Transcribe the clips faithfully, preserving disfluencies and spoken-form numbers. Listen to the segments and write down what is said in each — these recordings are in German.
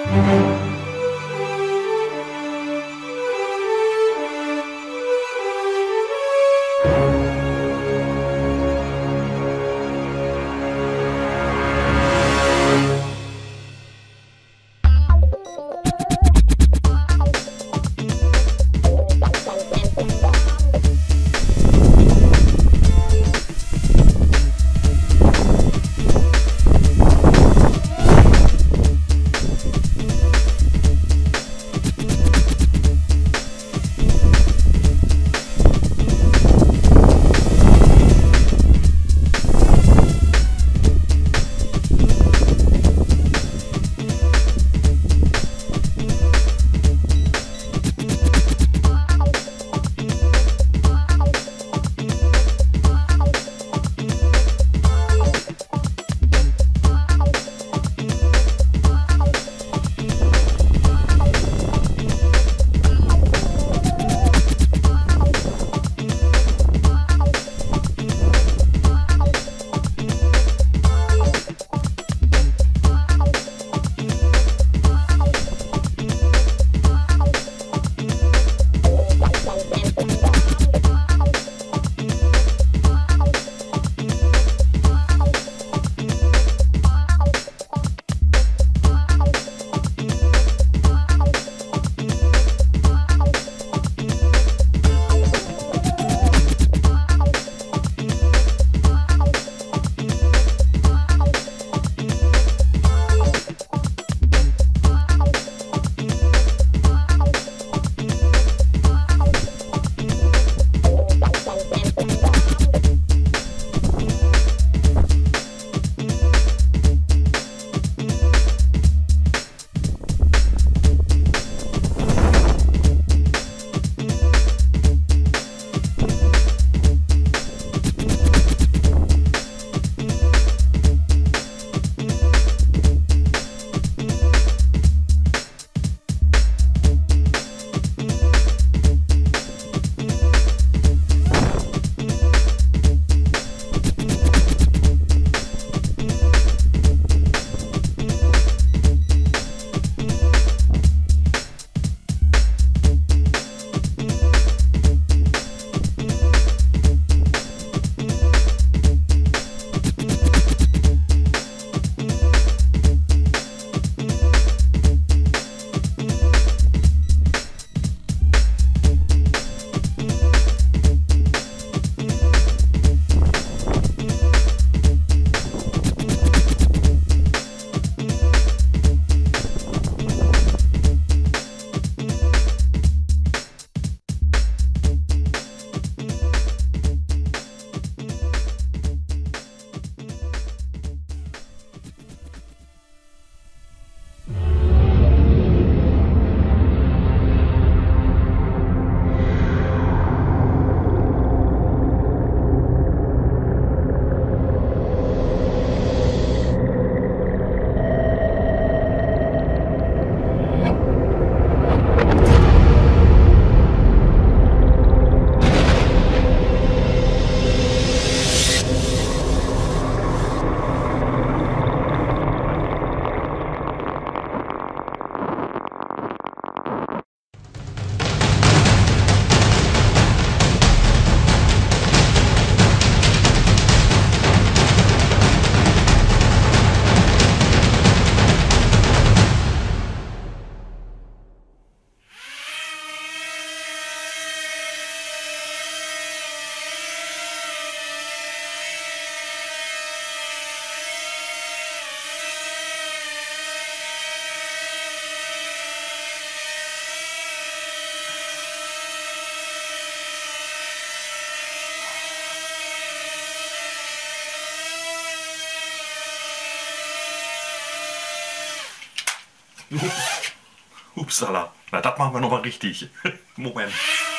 Upsala. Na, das machen wir nochmal richtig. Moment.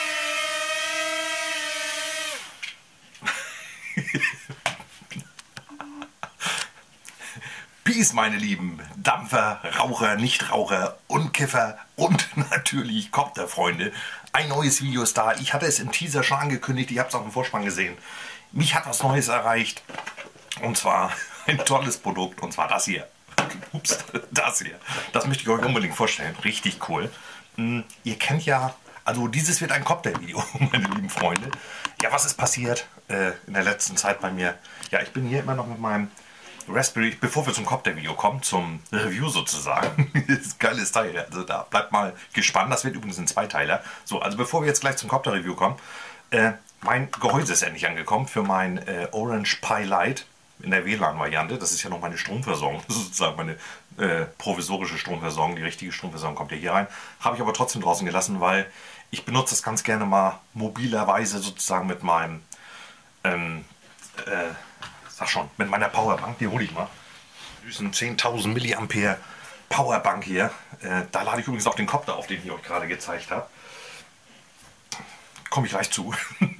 Peace, meine Lieben. Dampfer, Raucher, Nichtraucher und Kiffer und natürlich Copterfreunde. Ein neues Video ist da. Ich hatte es im Teaser schon angekündigt. Ich habe es auf dem Vorspann gesehen. Mich hat was Neues erreicht. Und zwar ein tolles Produkt. Und zwar das hier. Ups, das hier. Das möchte ich euch unbedingt vorstellen. Richtig cool. Hm, ihr kennt ja, also dieses wird ein Copter-Video, meine lieben Freunde. Ja, was ist passiert äh, in der letzten Zeit bei mir? Ja, ich bin hier immer noch mit meinem Raspberry, bevor wir zum Copter-Video kommen, zum Review sozusagen. Das ist ein geiles Teil. Also da bleibt mal gespannt. Das wird übrigens ein Zweiteiler. So, also bevor wir jetzt gleich zum Copter-Review kommen, äh, mein Gehäuse ist endlich angekommen für mein äh, Orange Pi Lite in der W L A N-Variante. Das ist ja noch meine Stromversorgung, sozusagen meine äh, provisorische Stromversorgung. Die richtige Stromversorgung kommt ja hier rein. Habe ich aber trotzdem draußen gelassen, weil ich benutze das ganz gerne mal mobilerweise sozusagen mit meinem, ähm, äh, sag schon, mit meiner Powerbank. Die hole ich mal. Süßen zehntausend Milliampere Powerbank hier. Äh, da lade ich übrigens auch den Copter auf, den ich euch gerade gezeigt habe. Komme ich gleich zu.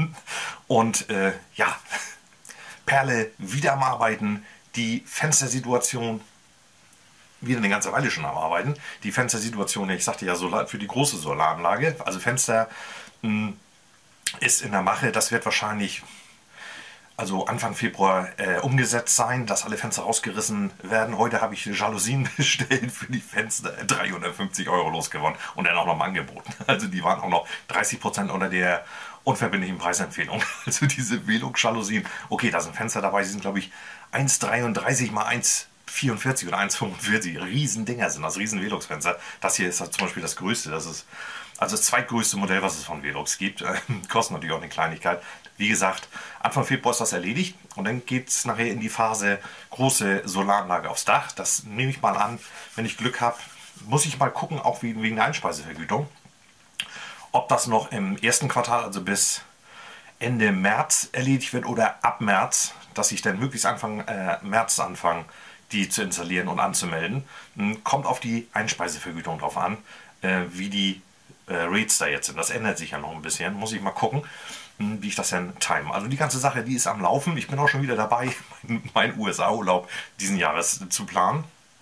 Und äh, ja, Perle wieder am Arbeiten, die Fenstersituation wieder eine ganze Weile schon am Arbeiten. Die Fenstersituation, ich sagte ja, Solar, für die große Solaranlage, also Fenster mh, ist in der Mache. Das wird wahrscheinlich also Anfang Februar äh, umgesetzt sein, dass alle Fenster rausgerissen werden. Heute habe ich Jalousien bestellt für die Fenster, dreihundertfünfzig Euro losgewonnen und dann auch noch im Angebot. Also die waren auch noch dreißig Prozent unter der unverbindlichen Preisempfehlung. Also diese Velux-Jalousien, okay, da sind Fenster dabei, die sind glaube ich eins Komma dreiunddreißig mal eins Komma vierundvierzig oder eins Komma fünfundvierzig. Riesendinger sind das, riesen Velux-Fenster. Das hier ist zum Beispiel das größte, das ist also das zweitgrößte Modell, was es von Velux gibt. Kostet natürlich auch eine Kleinigkeit. Wie gesagt, Anfang Februar ist das erledigt und dann geht es nachher in die Phase große Solaranlage aufs Dach. Das nehme ich mal an, wenn ich Glück habe, muss ich mal gucken, auch wegen, wegen der Einspeisevergütung, ob das noch im ersten Quartal, also bis Ende März erledigt wird oder ab März, dass ich dann möglichst Anfang äh, März anfange, die zu installieren und anzumelden. Kommt auf die Einspeisevergütung drauf an, äh, wie die äh, Rates da jetzt sind. Das ändert sich ja noch ein bisschen. Muss ich mal gucken, wie ich das dann time. Also die ganze Sache, die ist am Laufen. Ich bin auch schon wieder dabei, meinen U S A-Urlaub diesen Jahres zu planen.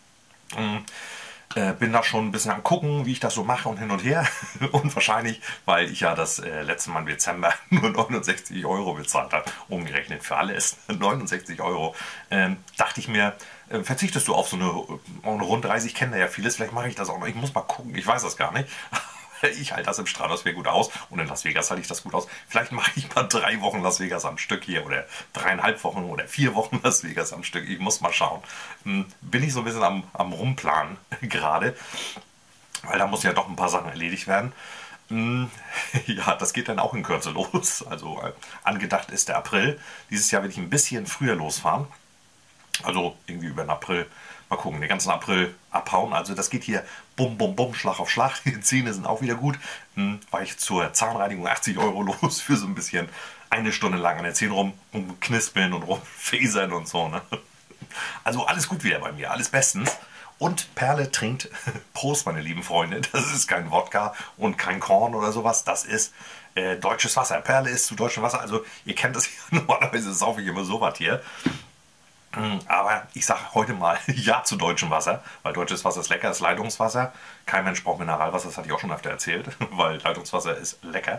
Äh, bin da schon ein bisschen am gucken, wie ich das so mache und hin und her. Und wahrscheinlich, weil ich ja das äh, letzte Mal im Dezember nur neunundsechzig Euro bezahlt habe, umgerechnet für alles, neunundsechzig Euro, ähm, dachte ich mir, äh, verzichtest du auf so eine, eine Rundreise? Ich kenne da ja vieles, vielleicht mache ich das auch noch. Ich muss mal gucken, ich weiß das gar nicht. Ich halte das im Stratosphere gut aus und in Las Vegas halte ich das gut aus. Vielleicht mache ich mal drei Wochen Las Vegas am Stück hier oder dreieinhalb Wochen oder vier Wochen Las Vegas am Stück. Ich muss mal schauen. Bin ich so ein bisschen am, am Rumplanen gerade, weil da muss ja doch ein paar Sachen erledigt werden. Ja, das geht dann auch in Kürze los. Also äh, angedacht ist der April. Dieses Jahr werde ich ein bisschen früher losfahren. Also irgendwie über den April. Mal gucken, den ganzen April abhauen. Also das geht hier bum, bum, bum, Schlag auf Schlag. Die Zähne sind auch wieder gut. Hm, war ich zur Zahnreinigung achtzig Euro los für so ein bisschen eine Stunde lang an der Zähne rum, rumknispeln und rumfasern und so. Ne? Also alles gut wieder bei mir, alles bestens. Und Perle trinkt, Prost meine lieben Freunde, das ist kein Wodka und kein Korn oder sowas, das ist äh, deutsches Wasser. Perle ist zu deutschem Wasser, also ihr kennt das ja, normalerweise saufe ich immer sowas hier. Aber ich sage heute mal ja zu deutschem Wasser, weil deutsches Wasser ist lecker, ist Leitungswasser. Kein Mensch braucht Mineralwasser, das hatte ich auch schon öfter erzählt, weil Leitungswasser ist lecker.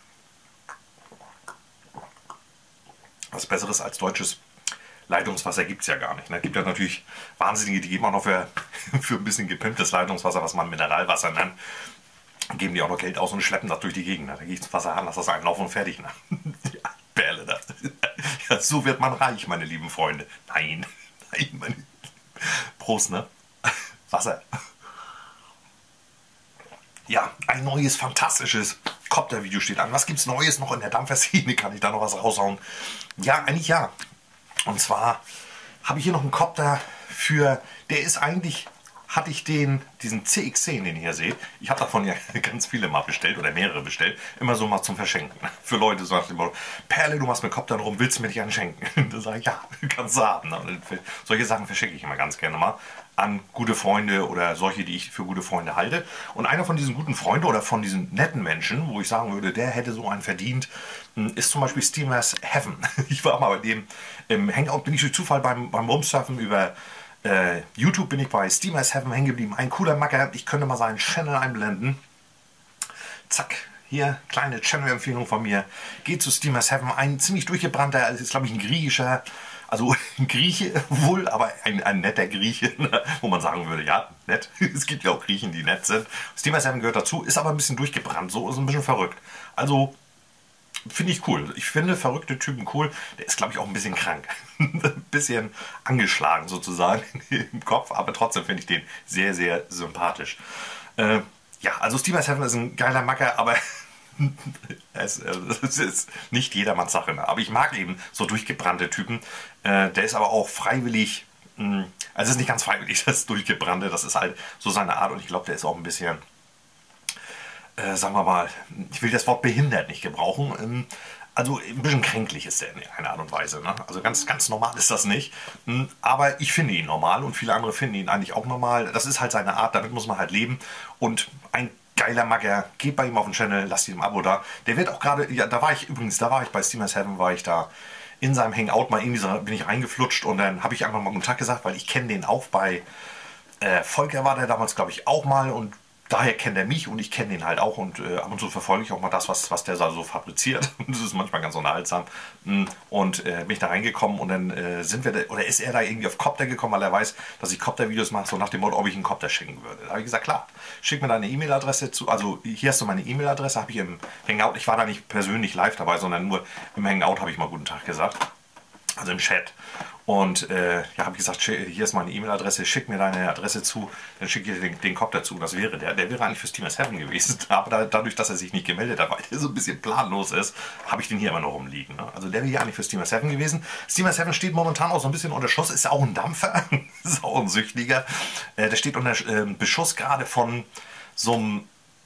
Was Besseres als deutsches Leitungswasser gibt es ja gar nicht. Es gibt ja natürlich Wahnsinnige, die geben auch noch für, für ein bisschen gepimptes Leitungswasser, was man Mineralwasser nennt, geben die auch noch Geld aus und schleppen das durch die Gegend. Da gehe ich zum Wasser an, lass das einlaufen und fertig. Ne? Ja, Perle da. Ja, so wird man reich, meine lieben Freunde. Nein, nein, meine Prost, ne? Wasser. Ja, ein neues, fantastisches Copter-Video steht an. Was gibt's Neues noch in der Dampferszene? Kann ich da noch was raushauen? Ja, eigentlich ja. Und zwar habe ich hier noch einen Copter für, der ist eigentlich, hatte ich den, diesen C X zehn, den ihr hier seht. Ich habe davon ja ganz viele mal bestellt oder mehrere bestellt. Immer so mal zum Verschenken. Für Leute so nach dem Motto, Perle, du machst mit Coptern rum, willst du mir nicht einen schenken? Da sage ich, ja, kannst du haben. Solche Sachen verschenke ich immer ganz gerne mal an gute Freunde oder solche, die ich für gute Freunde halte. Und einer von diesen guten Freunden oder von diesen netten Menschen, wo ich sagen würde, der hätte so einen verdient, ist zum Beispiel Steamers Heaven. Ich war mal bei dem im Hangout, bin ich durch Zufall beim, beim Rumsurfen über äh, YouTube, bin ich bei Steamers Heaven hängen geblieben. Ein cooler Macker, ich könnte mal seinen Channel einblenden. Zack, hier, kleine Channel-Empfehlung von mir. Geht zu Steamers Heaven, ein ziemlich durchgebrannter, ist glaube ich ein griechischer Also ein Grieche wohl, aber ein, ein netter Grieche, ne? Wo man sagen würde, ja, nett. Es gibt ja auch Griechen, die nett sind. Steamer sieben gehört dazu, ist aber ein bisschen durchgebrannt, so ist ein bisschen verrückt. Also finde ich cool. Ich finde verrückte Typen cool. Der ist, glaube ich, auch ein bisschen krank. Ein bisschen angeschlagen sozusagen im Kopf, aber trotzdem finde ich den sehr, sehr sympathisch. Äh, ja, also Steamer sieben ist ein geiler Macker, aber es, es ist nicht jedermanns Sache. Ne? Aber ich mag eben so durchgebrannte Typen. Äh, der ist aber auch freiwillig, mh, also es ist nicht ganz freiwillig, das durchgebrannte, das ist halt so seine Art und ich glaube, der ist auch ein bisschen, äh, sagen wir mal, ich will das Wort behindert nicht gebrauchen. Ähm, also ein bisschen kränklich ist der in einer Art und Weise. Ne? Also ganz, ganz normal ist das nicht. Ähm, aber ich finde ihn normal und viele andere finden ihn eigentlich auch normal. Das ist halt seine Art, damit muss man halt leben. Und ein geiler Magger, geht bei ihm auf den Channel, lasst ihm ein Abo da. Der wird auch gerade, ja, da war ich übrigens, da war ich bei Steamer sieben, war ich da in seinem Hangout mal in dieser, bin ich reingeflutscht und dann habe ich einfach mal guten Tag gesagt, weil ich kenne den auch bei äh, Volker war der damals, glaube ich, auch mal und daher kennt er mich und ich kenne ihn halt auch und äh, ab und zu verfolge ich auch mal das, was, was der so fabriziert. Und das ist manchmal ganz unterhaltsam. Und äh, bin ich da reingekommen und dann äh, sind wir, da, oder ist er da irgendwie auf Copter gekommen, weil er weiß, dass ich Copter-Videos mache, so nach dem Motto, ob ich einen Copter schicken würde. Da habe ich gesagt, klar, schick mir deine E-Mail-Adresse zu, also hier hast du meine E-Mail-Adresse, habe ich im Hangout, ich war da nicht persönlich live dabei, sondern nur im Hangout habe ich mal guten Tag gesagt. Also im Chat. Und äh, ja, habe ich gesagt, hier ist meine E-Mail-Adresse, schick mir deine Adresse zu, dann schicke ich den, den Copter zu. Das wäre der. Der wäre eigentlich für Steamer sieben gewesen. Aber da, dadurch, dass er sich nicht gemeldet hat, weil der so ein bisschen planlos ist, habe ich den hier immer noch rumliegen. Ne? Also der wäre hier eigentlich für Steamer sieben gewesen. Steamer sieben steht momentan auch so ein bisschen unter Schuss, ist auch ein Dampfer, ist auch ein Süchtiger. Äh, der steht unter äh, Beschuss gerade von so einem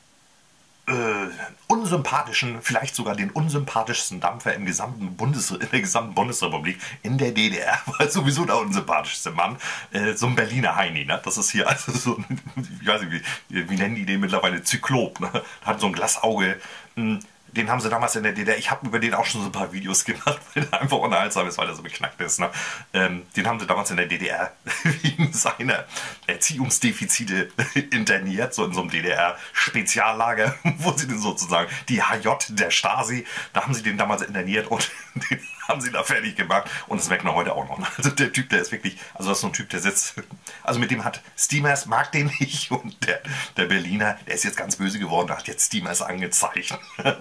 Äh, unsympathischen, vielleicht sogar den unsympathischsten Dampfer im gesamten Bundes, in der gesamten Bundesrepublik, in der D D R, war sowieso der unsympathischste Mann, äh, so ein Berliner Heini, ne? Das ist hier also so, ich weiß nicht, wie, wie nennen die den mittlerweile, Zyklop, ne? Hat so ein Glasauge, mh, den haben sie damals in der D D R, ich habe über den auch schon so ein paar Videos gemacht, weil er einfach unterhaltsam ist, weil er so beknackt ist. Ne? Ähm, den haben sie damals in der D D R wegen seiner Erziehungsdefizite interniert, so in so einem D D R-Speziallager, wo sie den sozusagen, die H J der Stasi, da haben sie den damals interniert und den haben sie da fertig gemacht und das merkt man heute auch noch. Also der Typ, der ist wirklich, also das ist so ein Typ, der sitzt, also mit dem hat Steamers, mag den nicht und der, der Berliner, der ist jetzt ganz böse geworden, hat jetzt Steamers angezeigt.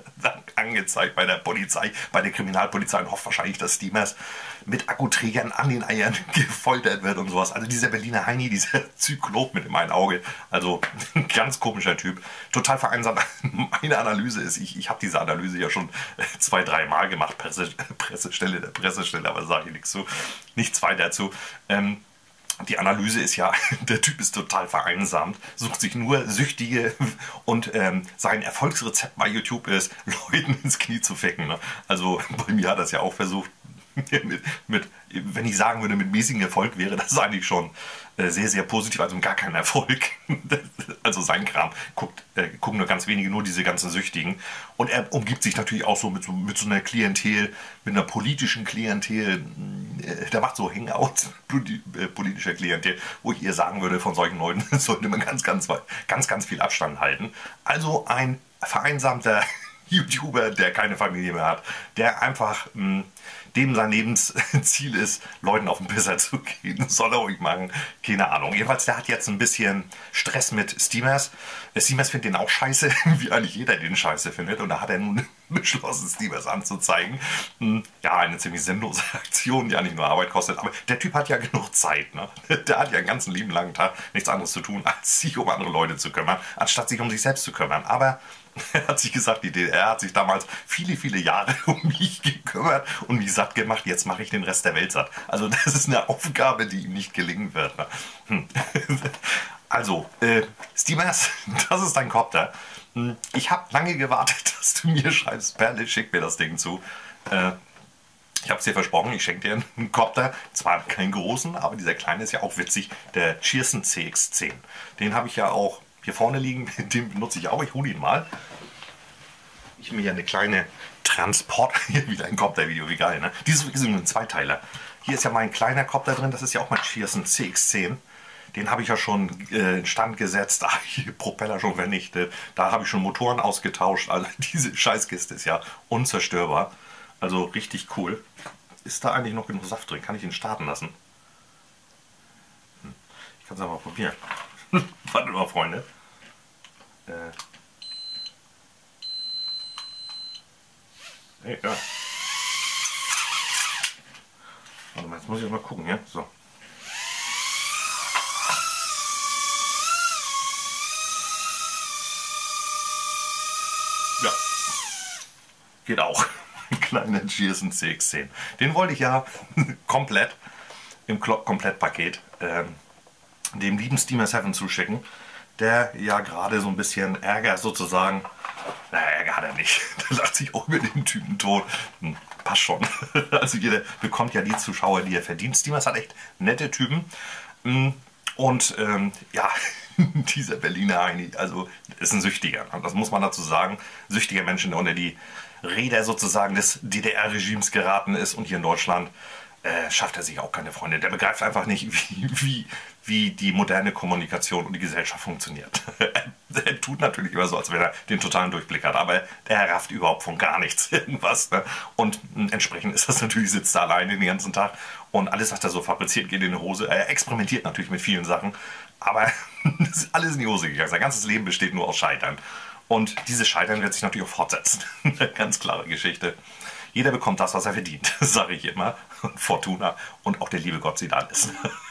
angezeigt bei der Polizei, bei der Kriminalpolizei und hofft wahrscheinlich, dass Steamers mit Akkuträgern an den Eiern gefoltert wird und sowas. Also dieser Berliner Heini, dieser Zyklop mit dem einen Auge, also ein ganz komischer Typ, total vereinsamt. Meine Analyse ist, ich, ich habe diese Analyse ja schon zwei, drei Mal gemacht, Presse, Pressestelle der Pressestelle, aber sage ich nichts zu, nichts weiter dazu. Ähm, Die Analyse ist ja, der Typ ist total vereinsamt, sucht sich nur Süchtige und ähm, sein Erfolgsrezept bei YouTube ist, Leuten ins Knie zu ficken. Ne? Also bei mir hat er es ja auch versucht, mit, mit, wenn ich sagen würde, mit mäßigem Erfolg wäre das eigentlich schon äh, sehr, sehr positiv, also gar kein Erfolg. Also sein Kram guckt, äh, gucken nur ganz wenige, nur diese ganzen Süchtigen. Und er umgibt sich natürlich auch so mit so, mit so einer Klientel, mit einer politischen Klientel. Äh, der macht so Hangouts, äh, politischer Klientel, wo ich eher sagen würde, von solchen Leuten sollte man ganz, ganz, ganz, ganz viel Abstand halten. Also ein vereinsamter YouTuber, der keine Familie mehr hat, der einfach mh, dem sein Lebensziel ist, Leuten auf den Pisser zu gehen. Soll er ruhig machen, keine Ahnung. Jedenfalls, der hat jetzt ein bisschen Stress mit Steamers. Steamers findet den auch scheiße, wie eigentlich jeder den scheiße findet. Und da hat er nun beschlossen, Steamers anzuzeigen. Ja, eine ziemlich sinnlose Aktion, die eigentlich nur Arbeit kostet. Aber der Typ hat ja genug Zeit. Ne? Der hat ja einen ganzen lieben langen Tag nichts anderes zu tun, als sich um andere Leute zu kümmern, anstatt sich um sich selbst zu kümmern. Aber er hat sich gesagt, die D D R hat sich damals viele, viele Jahre um mich gekümmert und mich satt gemacht. Jetzt mache ich den Rest der Welt satt. Also das ist eine Aufgabe, die ihm nicht gelingen wird. Ne? Hm. Also, äh, Steamers, das ist dein Copter. Ich habe lange gewartet, dass du mir schreibst, Perle, schick mir das Ding zu. Äh, ich habe es dir versprochen, ich schenke dir einen Copter. Zwar keinen großen, aber dieser kleine ist ja auch witzig. Der Cheerson C X zehn. Den habe ich ja auch hier vorne liegen, den benutze ich auch, ich hole ihn mal. Ich mir ja eine kleine Transport, hier wieder ein Copter-Video, wie geil, ne? Dieses ist ein Zweiteiler. Hier ist ja mein kleiner Copter drin, das ist ja auch mein Cheerson C X zehn. Den habe ich ja schon äh, in Stand gesetzt, da habe ich Propeller schon vernichtet, da habe ich schon Motoren ausgetauscht, also diese Scheißkiste ist ja unzerstörbar, also richtig cool. ist da eigentlich noch genug Saft drin? Kann ich ihn starten lassen? Hm. Ich kann es aber probieren. Warte mal, Freunde. Äh. Hey, ja. Warte mal, jetzt muss ich mal gucken, ja? So. Ja. Geht auch. Ein kleiner Gearson C X zehn. Den wollte ich ja komplett im Komplettpaket ähm, dem lieben Steamer sieben zuschicken, der ja gerade so ein bisschen Ärger sozusagen, naja, Ärger hat er nicht, der lacht sich auch über den Typen tot. Hm, passt schon. Also jeder bekommt ja die Zuschauer, die er verdient. Steamers hat echt nette Typen. Und ähm, ja, dieser Berliner Heini, also ist ein Süchtiger, das muss man dazu sagen. Süchtiger Mensch, der unter die Räder sozusagen des D D R-Regimes geraten ist, und hier in Deutschland äh, schafft er sich auch keine Freunde. Der begreift einfach nicht, wie, wie, wie die moderne Kommunikation und die Gesellschaft funktioniert. Er tut natürlich immer so, als wenn er den totalen Durchblick hat, aber der rafft überhaupt von gar nichts irgendwas. Ne? Und entsprechend ist das natürlich, sitzt er alleine den ganzen Tag und alles, was er so fabriziert, geht in die Hose. Er experimentiert natürlich mit vielen Sachen, aber das ist alles in die Hose gegangen. Sein ganzes Leben besteht nur aus Scheitern. Und dieses Scheitern wird sich natürlich auch fortsetzen. Eine ganz klare Geschichte. Jeder bekommt das, was er verdient, sage ich immer. Fortuna und auch der liebe Gott sieht alles.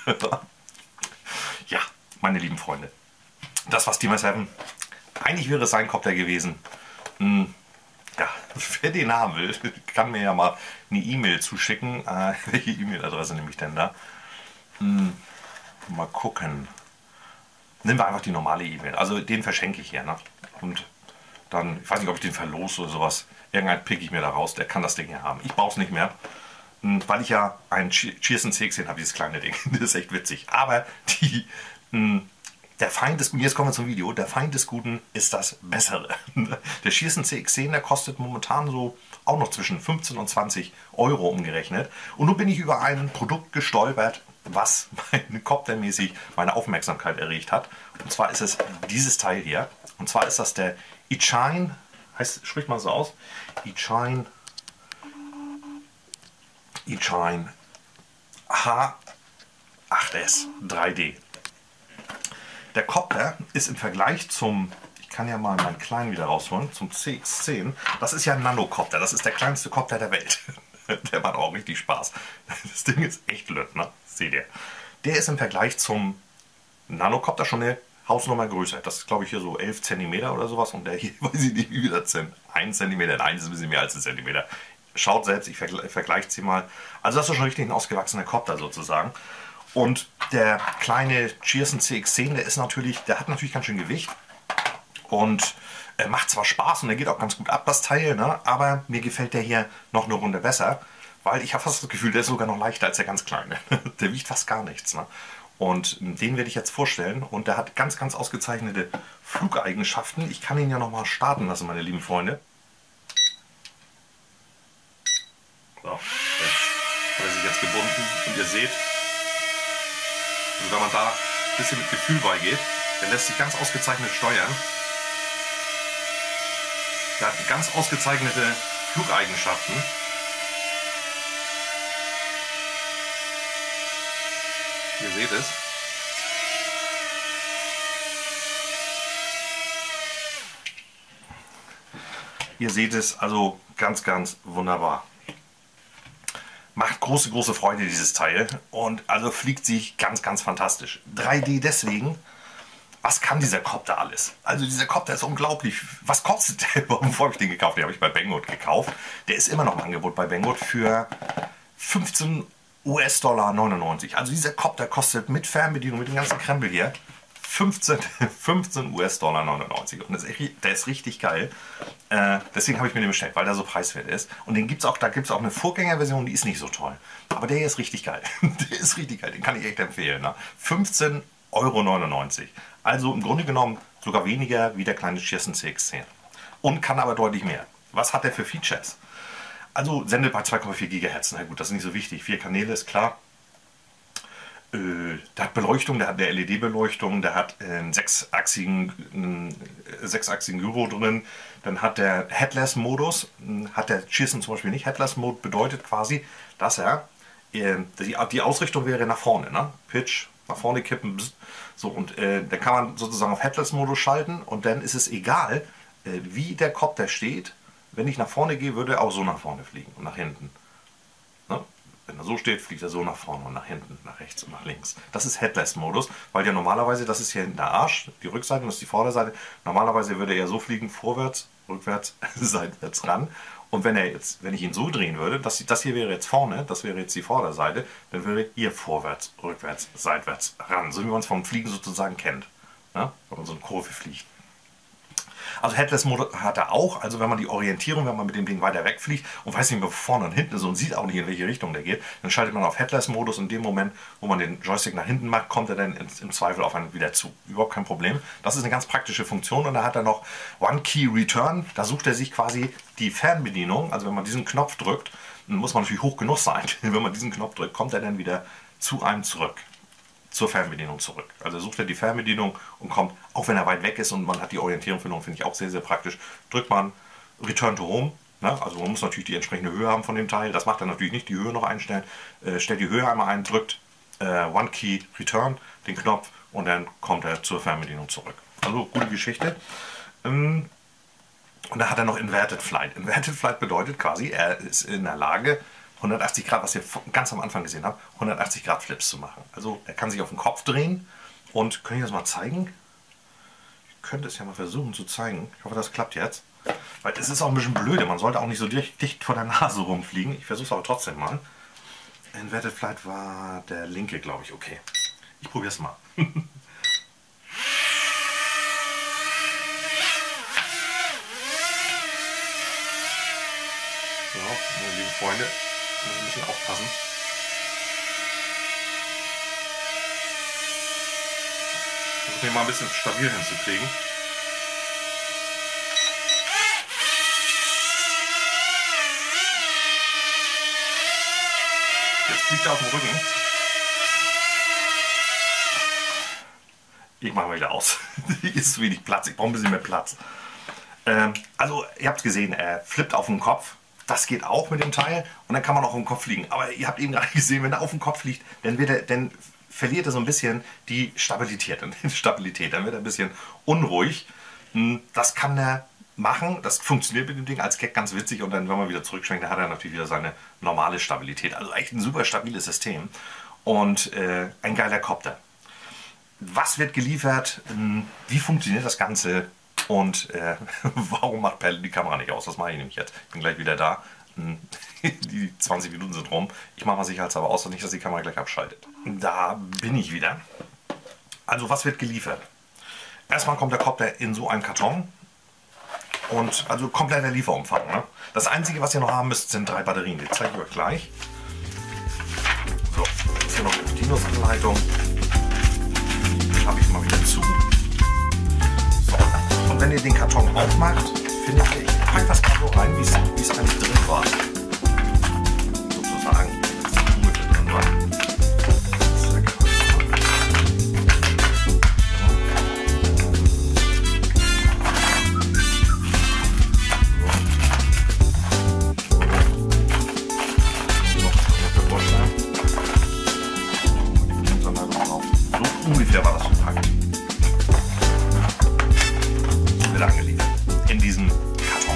Ja, meine lieben Freunde. Das war Steamer sieben. Eigentlich wäre es sein Kopter gewesen. Hm, ja, wer den haben will, kann mir ja mal eine E-Mail zuschicken. Äh, welche E-Mail-Adresse nehme ich denn da? Hm, mal gucken. Nehmen wir einfach die normale E-Mail. Also den verschenke ich hier. Ne? Und dann, ich weiß nicht, ob ich den verlose oder sowas. Irgendeinen pick ich mir da raus, der kann das Ding hier haben. Ich brauche es nicht mehr, weil ich ja einen Gearson C X zehn habe, dieses kleine Ding. Das ist echt witzig. Aber die, der Feind des Guten, jetzt kommen wir zum Video, der Feind des Guten ist das Bessere. Der Gearson C X zehn, der kostet momentan so auch noch zwischen fünfzehn und zwanzig Euro umgerechnet. Und nun bin ich über ein Produkt gestolpert, was meine Coptermäßig meine Aufmerksamkeit erregt hat. Und zwar ist es dieses Teil hier. Und zwar ist das der Eachine, heißt, spricht man so aus? Eachine, Eachine H acht S drei D. Der Copter ist im Vergleich zum, ich kann ja mal meinen kleinen wieder rausholen, zum C X zehn, das ist ja ein Nanocopter, das ist der kleinste Copter der Welt. Der macht auch richtig Spaß. Das Ding ist echt blöd, ne? Seht ihr. Der ist im Vergleich zum Nanocopter schon eine Hausnummer größer. Das ist, glaube ich, hier so elf Zentimeter oder sowas. Und der hier, weiß ich nicht, wie viel das sind. ein Zentimeter, nein, das ist ein bisschen mehr als ein Zentimeter. Schaut selbst, ich vergle vergleiche sie mal. Also das ist schon richtig ein ausgewachsener Copter sozusagen. Und der kleine Gearson C X zehn, der ist natürlich, der hat natürlich ganz schön Gewicht. Und er macht zwar Spaß und er geht auch ganz gut ab, das Teil, ne? Aber mir gefällt der hier noch eine Runde besser, weil ich habe fast das Gefühl, der ist sogar noch leichter als der ganz kleine. Der wiegt fast gar nichts. Ne? Und den werde ich jetzt vorstellen und der hat ganz, ganz ausgezeichnete Flugeigenschaften. Ich kann ihn ja noch mal starten lassen, meine lieben Freunde. So, der hat er sich jetzt gebunden und ihr seht, also wenn man da ein bisschen mit Gefühl beigeht, der lässt sich ganz ausgezeichnet steuern. Der hat ganz ausgezeichnete Flugeigenschaften. Ihr seht es. Ihr seht es, also ganz, ganz wunderbar. Macht große, große Freude dieses Teil und also fliegt sich ganz, ganz fantastisch. drei D deswegen. Was kann dieser Copter alles? Also dieser Copter ist unglaublich. Was kostet der? Warum habe ich den gekauft? Den habe ich bei Banggood gekauft. Der ist immer noch im Angebot bei Banggood für fünfzehn US-Dollar neunundneunzig. Also dieser Copter kostet mit Fernbedienung, mit dem ganzen Krempel hier, fünfzehn US-Dollar neunundneunzig. Und das ist, der ist richtig geil. Äh, deswegen habe ich mir den bestellt, weil der so preiswert ist. Und den gibt's auch, da gibt es auch eine Vorgängerversion, die ist nicht so toll. Aber der hier ist richtig geil. Der ist richtig geil, den kann ich echt empfehlen. Ne? fünfzehn Euro neunundneunzig. Also im Grunde genommen sogar weniger wie der kleine Gearson C X zehn. Und kann aber deutlich mehr. Was hat der für Features? Also sendet bei zwei Komma vier Gigahertz. Na gut, das ist nicht so wichtig. Vier Kanäle ist klar. äh, der hat Beleuchtung, der hat eine L E D-Beleuchtung, der hat einen sechsachsigen, einen sechsachsigen Gyro drin, dann hat der Headless-Modus, hat der Cheerson zum Beispiel nicht. Headless-Mode bedeutet quasi, dass er, äh, die, die Ausrichtung wäre nach vorne, ne? Pitch, nach vorne kippen, bzz. So, und äh, da kann man sozusagen auf Headless-Modus schalten und dann ist es egal, äh, wie der Copter steht. Wenn ich nach vorne gehe, würde er auch so nach vorne fliegen und nach hinten. Ne? Wenn er so steht, fliegt er so nach vorne und nach hinten, nach rechts und nach links. Das ist Headless-Modus, weil ja normalerweise, das ist hier hinten der Arsch, die Rückseite und das ist die Vorderseite. Normalerweise würde er so fliegen, vorwärts, rückwärts, seitwärts ran. Und wenn er jetzt, wenn ich ihn so drehen würde, das, das hier wäre jetzt vorne, das wäre jetzt die Vorderseite, dann würde hier vorwärts, rückwärts, seitwärts ran. So wie man es vom Fliegen sozusagen kennt, ne? Wenn man so eine Kurve fliegt. Also Headless-Modus hat er auch, also wenn man die Orientierung, wenn man mit dem Ding weiter wegfliegt und weiß nicht mehr, wo vorne und hinten ist und sieht auch nicht, in welche Richtung der geht, dann schaltet man auf Headless-Modus und in dem Moment, wo man den Joystick nach hinten macht, kommt er dann im Zweifel auf einen wieder zu. Überhaupt kein Problem. Das ist eine ganz praktische Funktion und da hat er noch One-Key-Return, da sucht er sich quasi die Fernbedienung, also wenn man diesen Knopf drückt, dann muss man natürlich hoch genug sein, wenn man diesen Knopf drückt, kommt er dann wieder zu einem zurück. Zur Fernbedienung zurück. Also sucht er die Fernbedienung und kommt, auch wenn er weit weg ist und man hat die Orientierungsfindung, finde ich auch sehr, sehr praktisch, drückt man Return to Home. Ne? Also man muss natürlich die entsprechende Höhe haben von dem Teil. Das macht er natürlich nicht, die Höhe noch einstellen. Äh, stellt die Höhe einmal ein, drückt äh, One Key Return, den Knopf und dann kommt er zur Fernbedienung zurück. Also gute Geschichte. Ähm, und da hat er noch Inverted Flight. Inverted Flight bedeutet quasi, er ist in der Lage, hundertachtzig Grad, was ihr ganz am Anfang gesehen habt, hundertachtzig Grad Flips zu machen. Also er kann sich auf den Kopf drehen und, kann ich das mal zeigen? Ich könnte es ja mal versuchen zu zeigen. Ich hoffe, das klappt jetzt. Weil es ist auch ein bisschen blöde, man sollte auch nicht so dicht, dicht vor der Nase rumfliegen. Ich versuche es aber trotzdem mal. Inverted Flight war der linke, glaube ich. Okay, ich probiere es mal. So, meine lieben Freunde. Ich muss ein bisschen aufpassen. Ich versuche den mal ein bisschen stabil hinzukriegen. Jetzt fliegt er auf dem Rücken. Ich mache mal wieder aus. Hier ist zu wenig Platz. Ich brauche ein bisschen mehr Platz. Ähm, also, ihr habt es gesehen, er flippt auf den Kopf. Das geht auch mit dem Teil und dann kann man auch auf den Kopf fliegen. Aber ihr habt eben gerade gesehen, wenn er auf den Kopf fliegt, dann, wird er, dann verliert er so ein bisschen die Stabilität. Stabilität. Dann wird er ein bisschen unruhig. Das kann er machen. Das funktioniert mit dem Ding als Gag ganz witzig. Und dann, wenn man wieder zurückschwenkt, dann hat er natürlich wieder seine normale Stabilität. Also echt ein super stabiles System. Und äh, ein geiler Copter. Was wird geliefert? Wie funktioniert das Ganze? Und äh, warum macht Perle die Kamera nicht aus? Das mache ich nämlich jetzt. Ich bin gleich wieder da. Die zwanzig Minuten sind rum. Ich mache mal sicherheitshalber aus, nicht, dass die Kamera gleich abschaltet. Da bin ich wieder. Also was wird geliefert? Erstmal kommt der Copter in so einen Karton. Und also kompletter Lieferumfang. Ne? Das Einzige, was ihr noch haben müsst, sind drei Batterien. Die zeige ich euch gleich. So, jetzt hier noch eine Bedienungsanleitung. Die habe ich mal wieder zu. Und wenn ihr den Karton aufmacht, findet ihr, ich packe das mal so rein, wie es eigentlich drin war. Sozusagen, dass die Blume drin war. So ungefähr war das verpackt. Angeliefert. In diesem Karton.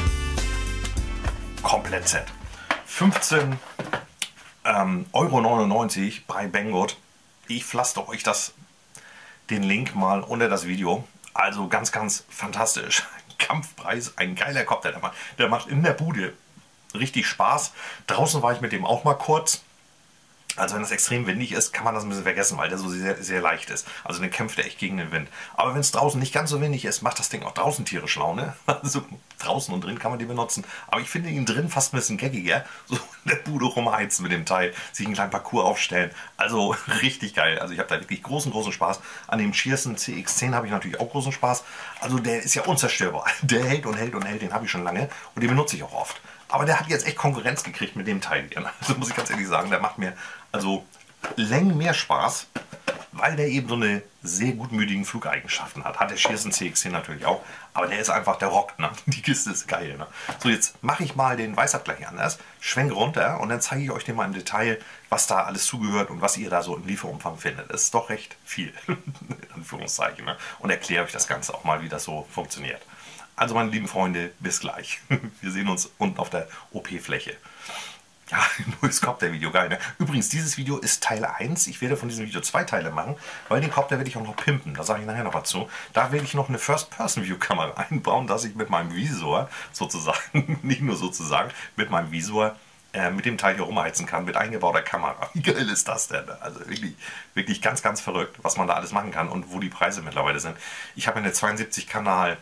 Komplett Set. fünfzehn Euro neunundneunzig bei Banggood. Ich pflaster euch das, den Link mal unter das Video. Also ganz, ganz fantastisch. Kampfpreis, ein geiler Copter. Der macht, der macht in der Bude richtig Spaß. Draußen war ich mit dem auch mal kurz. Also wenn es extrem windig ist, kann man das ein bisschen vergessen, weil der so sehr, sehr leicht ist. Also dann kämpft er echt gegen den Wind. Aber wenn es draußen nicht ganz so windig ist, macht das Ding auch draußen tierisch Laune. Also draußen und drin kann man die benutzen. Aber ich finde ihn drin fast ein bisschen geckiger. So in der Bude rumheizen mit dem Teil, sich einen kleinen Parcours aufstellen. Also richtig geil. Also ich habe da wirklich großen, großen Spaß. An dem Cheerson C X zehn habe ich natürlich auch großen Spaß. Also der ist ja unzerstörbar. Der hält und hält und hält, den habe ich schon lange. Und den benutze ich auch oft. Aber der hat jetzt echt Konkurrenz gekriegt mit dem Teil hier. Also muss ich ganz ehrlich sagen, der macht mir also Längen mehr Spaß, weil der eben so eine sehr gutmütigen Flugeigenschaften hat. Hat der Shearson C X zehn natürlich auch, aber der ist einfach, der rockt, ne? Die Kiste ist geil, ne? So, jetzt mache ich mal den Weißabgleich anders, schwenke runter und dann zeige ich euch den mal im Detail, was da alles zugehört und was ihr da so im Lieferumfang findet. Das ist doch recht viel, in Anführungszeichen, ne? Und erkläre euch das Ganze auch mal, wie das so funktioniert. Also meine lieben Freunde, bis gleich. Wir sehen uns unten auf der O P-Fläche. Ja, neues Copter-Video, geil, ne? Übrigens, dieses Video ist Teil eins. Ich werde von diesem Video zwei Teile machen, weil den Copter werde ich auch noch pimpen. Da sage ich nachher noch was zu. Da werde ich noch eine First-Person-View-Kamera einbauen, dass ich mit meinem Visor sozusagen, nicht nur sozusagen, mit meinem Visor äh, mit dem Teil hier rumheizen kann, mit eingebauter Kamera. Wie geil ist das denn? Also wirklich, wirklich ganz, ganz verrückt, was man da alles machen kann und wo die Preise mittlerweile sind. Ich habe eine zweiundsiebzig Kanal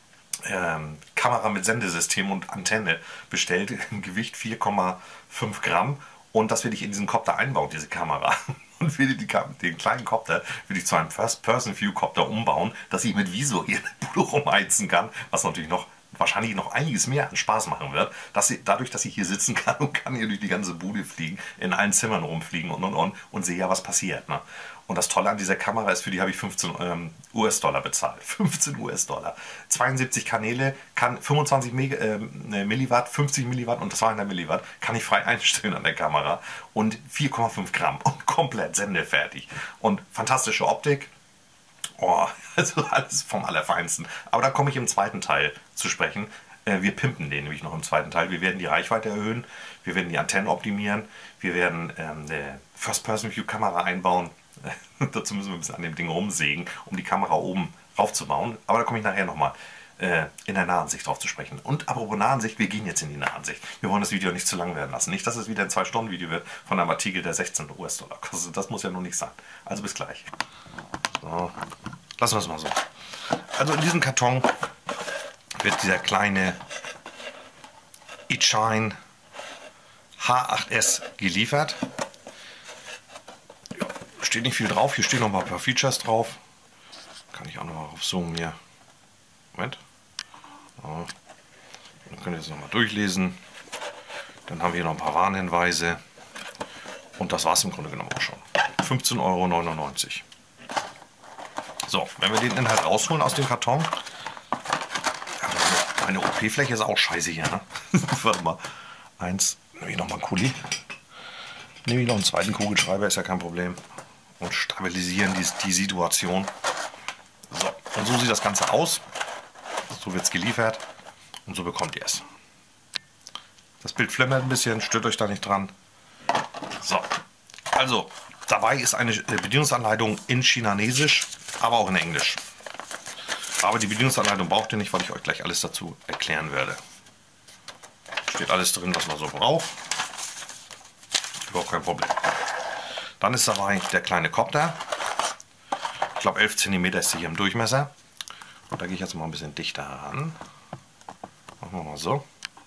Ähm, Kamera mit Sendesystem und Antenne bestellt, im Gewicht vier Komma fünf Gramm, und das will ich in diesen Copter einbauen, diese Kamera. Und will die, den kleinen Copter will ich zu einem First-Person-View-Copter umbauen, dass ich mit Visor hier in der Bude rumheizen kann, was natürlich noch wahrscheinlich noch einiges mehr an Spaß machen wird, dass ich, dadurch, dass ich hier sitzen kann und kann hier durch die ganze Bude fliegen, in allen Zimmern rumfliegen und und und und sehe ja, was passiert. Ne? Und das Tolle an dieser Kamera ist, für die habe ich fünfzehn ähm, US-Dollar bezahlt. fünfzehn US-Dollar. zweiundsiebzig Kanäle, kann fünfundzwanzig Meg äh, Milliwatt, fünfzig Milliwatt und zweihundert Milliwatt kann ich frei einstellen an der Kamera. Und vier Komma fünf Gramm und komplett sendefertig. Und fantastische Optik. Oh, also alles vom Allerfeinsten. Aber da komme ich im zweiten Teil zu sprechen. Äh, wir pimpen den nämlich noch im zweiten Teil. Wir werden die Reichweite erhöhen. Wir werden die Antennen optimieren. Wir werden ähm, eine First-Person-View-Kamera einbauen. Dazu müssen wir ein bisschen an dem Ding rumsägen, um die Kamera oben raufzubauen. Aber da komme ich nachher nochmal äh, in der Nahansicht drauf zu sprechen. Und apropos Nahansicht, wir gehen jetzt in die Nahansicht. Wir wollen das Video nicht zu lang werden lassen. Nicht, dass es wieder ein zwei Stunden Video wird von einem Artikel, der sechzehn US-Dollar kostet. Das muss ja nur nicht sein. Also bis gleich. So, lassen wir es mal so. Also in diesem Karton wird dieser kleine Itshine H acht S geliefert. Steht nicht viel drauf, hier stehen noch mal ein paar Features drauf. Kann ich auch noch mal aufzoomen hier. Moment. So. Dann könnt ihr es noch mal durchlesen. Dann haben wir hier noch ein paar Warnhinweise. Und das war es im Grunde genommen auch schon. fünfzehn Euro neunundneunzig. So, wenn wir den Inhalt rausholen aus dem Karton. Meine O P-Fläche ist auch scheiße hier, ne? Warte mal. Eins, nehme ich noch mal einen Kuli. Nehme ich noch einen zweiten Kugelschreiber, ist ja kein Problem. Und stabilisieren die, die Situation. So, und so sieht das Ganze aus. So wird es geliefert und so bekommt ihr es. Das Bild flimmert ein bisschen, stört euch da nicht dran. So, also dabei ist eine Bedienungsanleitung in Chinesisch, aber auch in Englisch. Aber die Bedienungsanleitung braucht ihr nicht, weil ich euch gleich alles dazu erklären werde. Steht alles drin, was man so braucht. Überhaupt kein Problem. Dann ist dabei der kleine Copter. Ich glaube elf Zentimeter ist hier im Durchmesser. Und da gehe ich jetzt mal ein bisschen dichter ran. Machen wir mal so.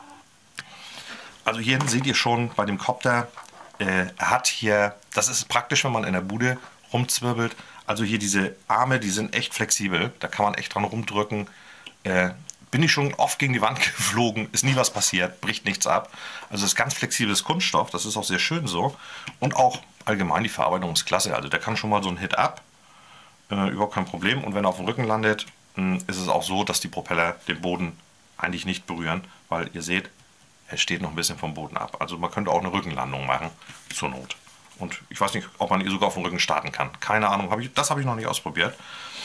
Also hier seht ihr schon bei dem Copter, äh, er hat hier, das ist praktisch, wenn man in der Bude rumzwirbelt. Also hier diese Arme, die sind echt flexibel. Da kann man echt dran rumdrücken. Äh, bin ich schon oft gegen die Wand geflogen, ist nie was passiert, bricht nichts ab. Also es ist ganz flexibles Kunststoff, das ist auch sehr schön so. Und auch allgemein die Verarbeitung ist klasse. Also der kann schon mal so ein Hit ab, äh, überhaupt kein Problem. Und wenn er auf dem Rücken landet, mh, ist es auch so, dass die Propeller den Boden eigentlich nicht berühren, weil ihr seht, er steht noch ein bisschen vom Boden ab. Also man könnte auch eine Rückenlandung machen, zur Not. Und ich weiß nicht, ob man hier sogar auf dem Rücken starten kann. Keine Ahnung, hab ich, das habe ich noch nicht ausprobiert.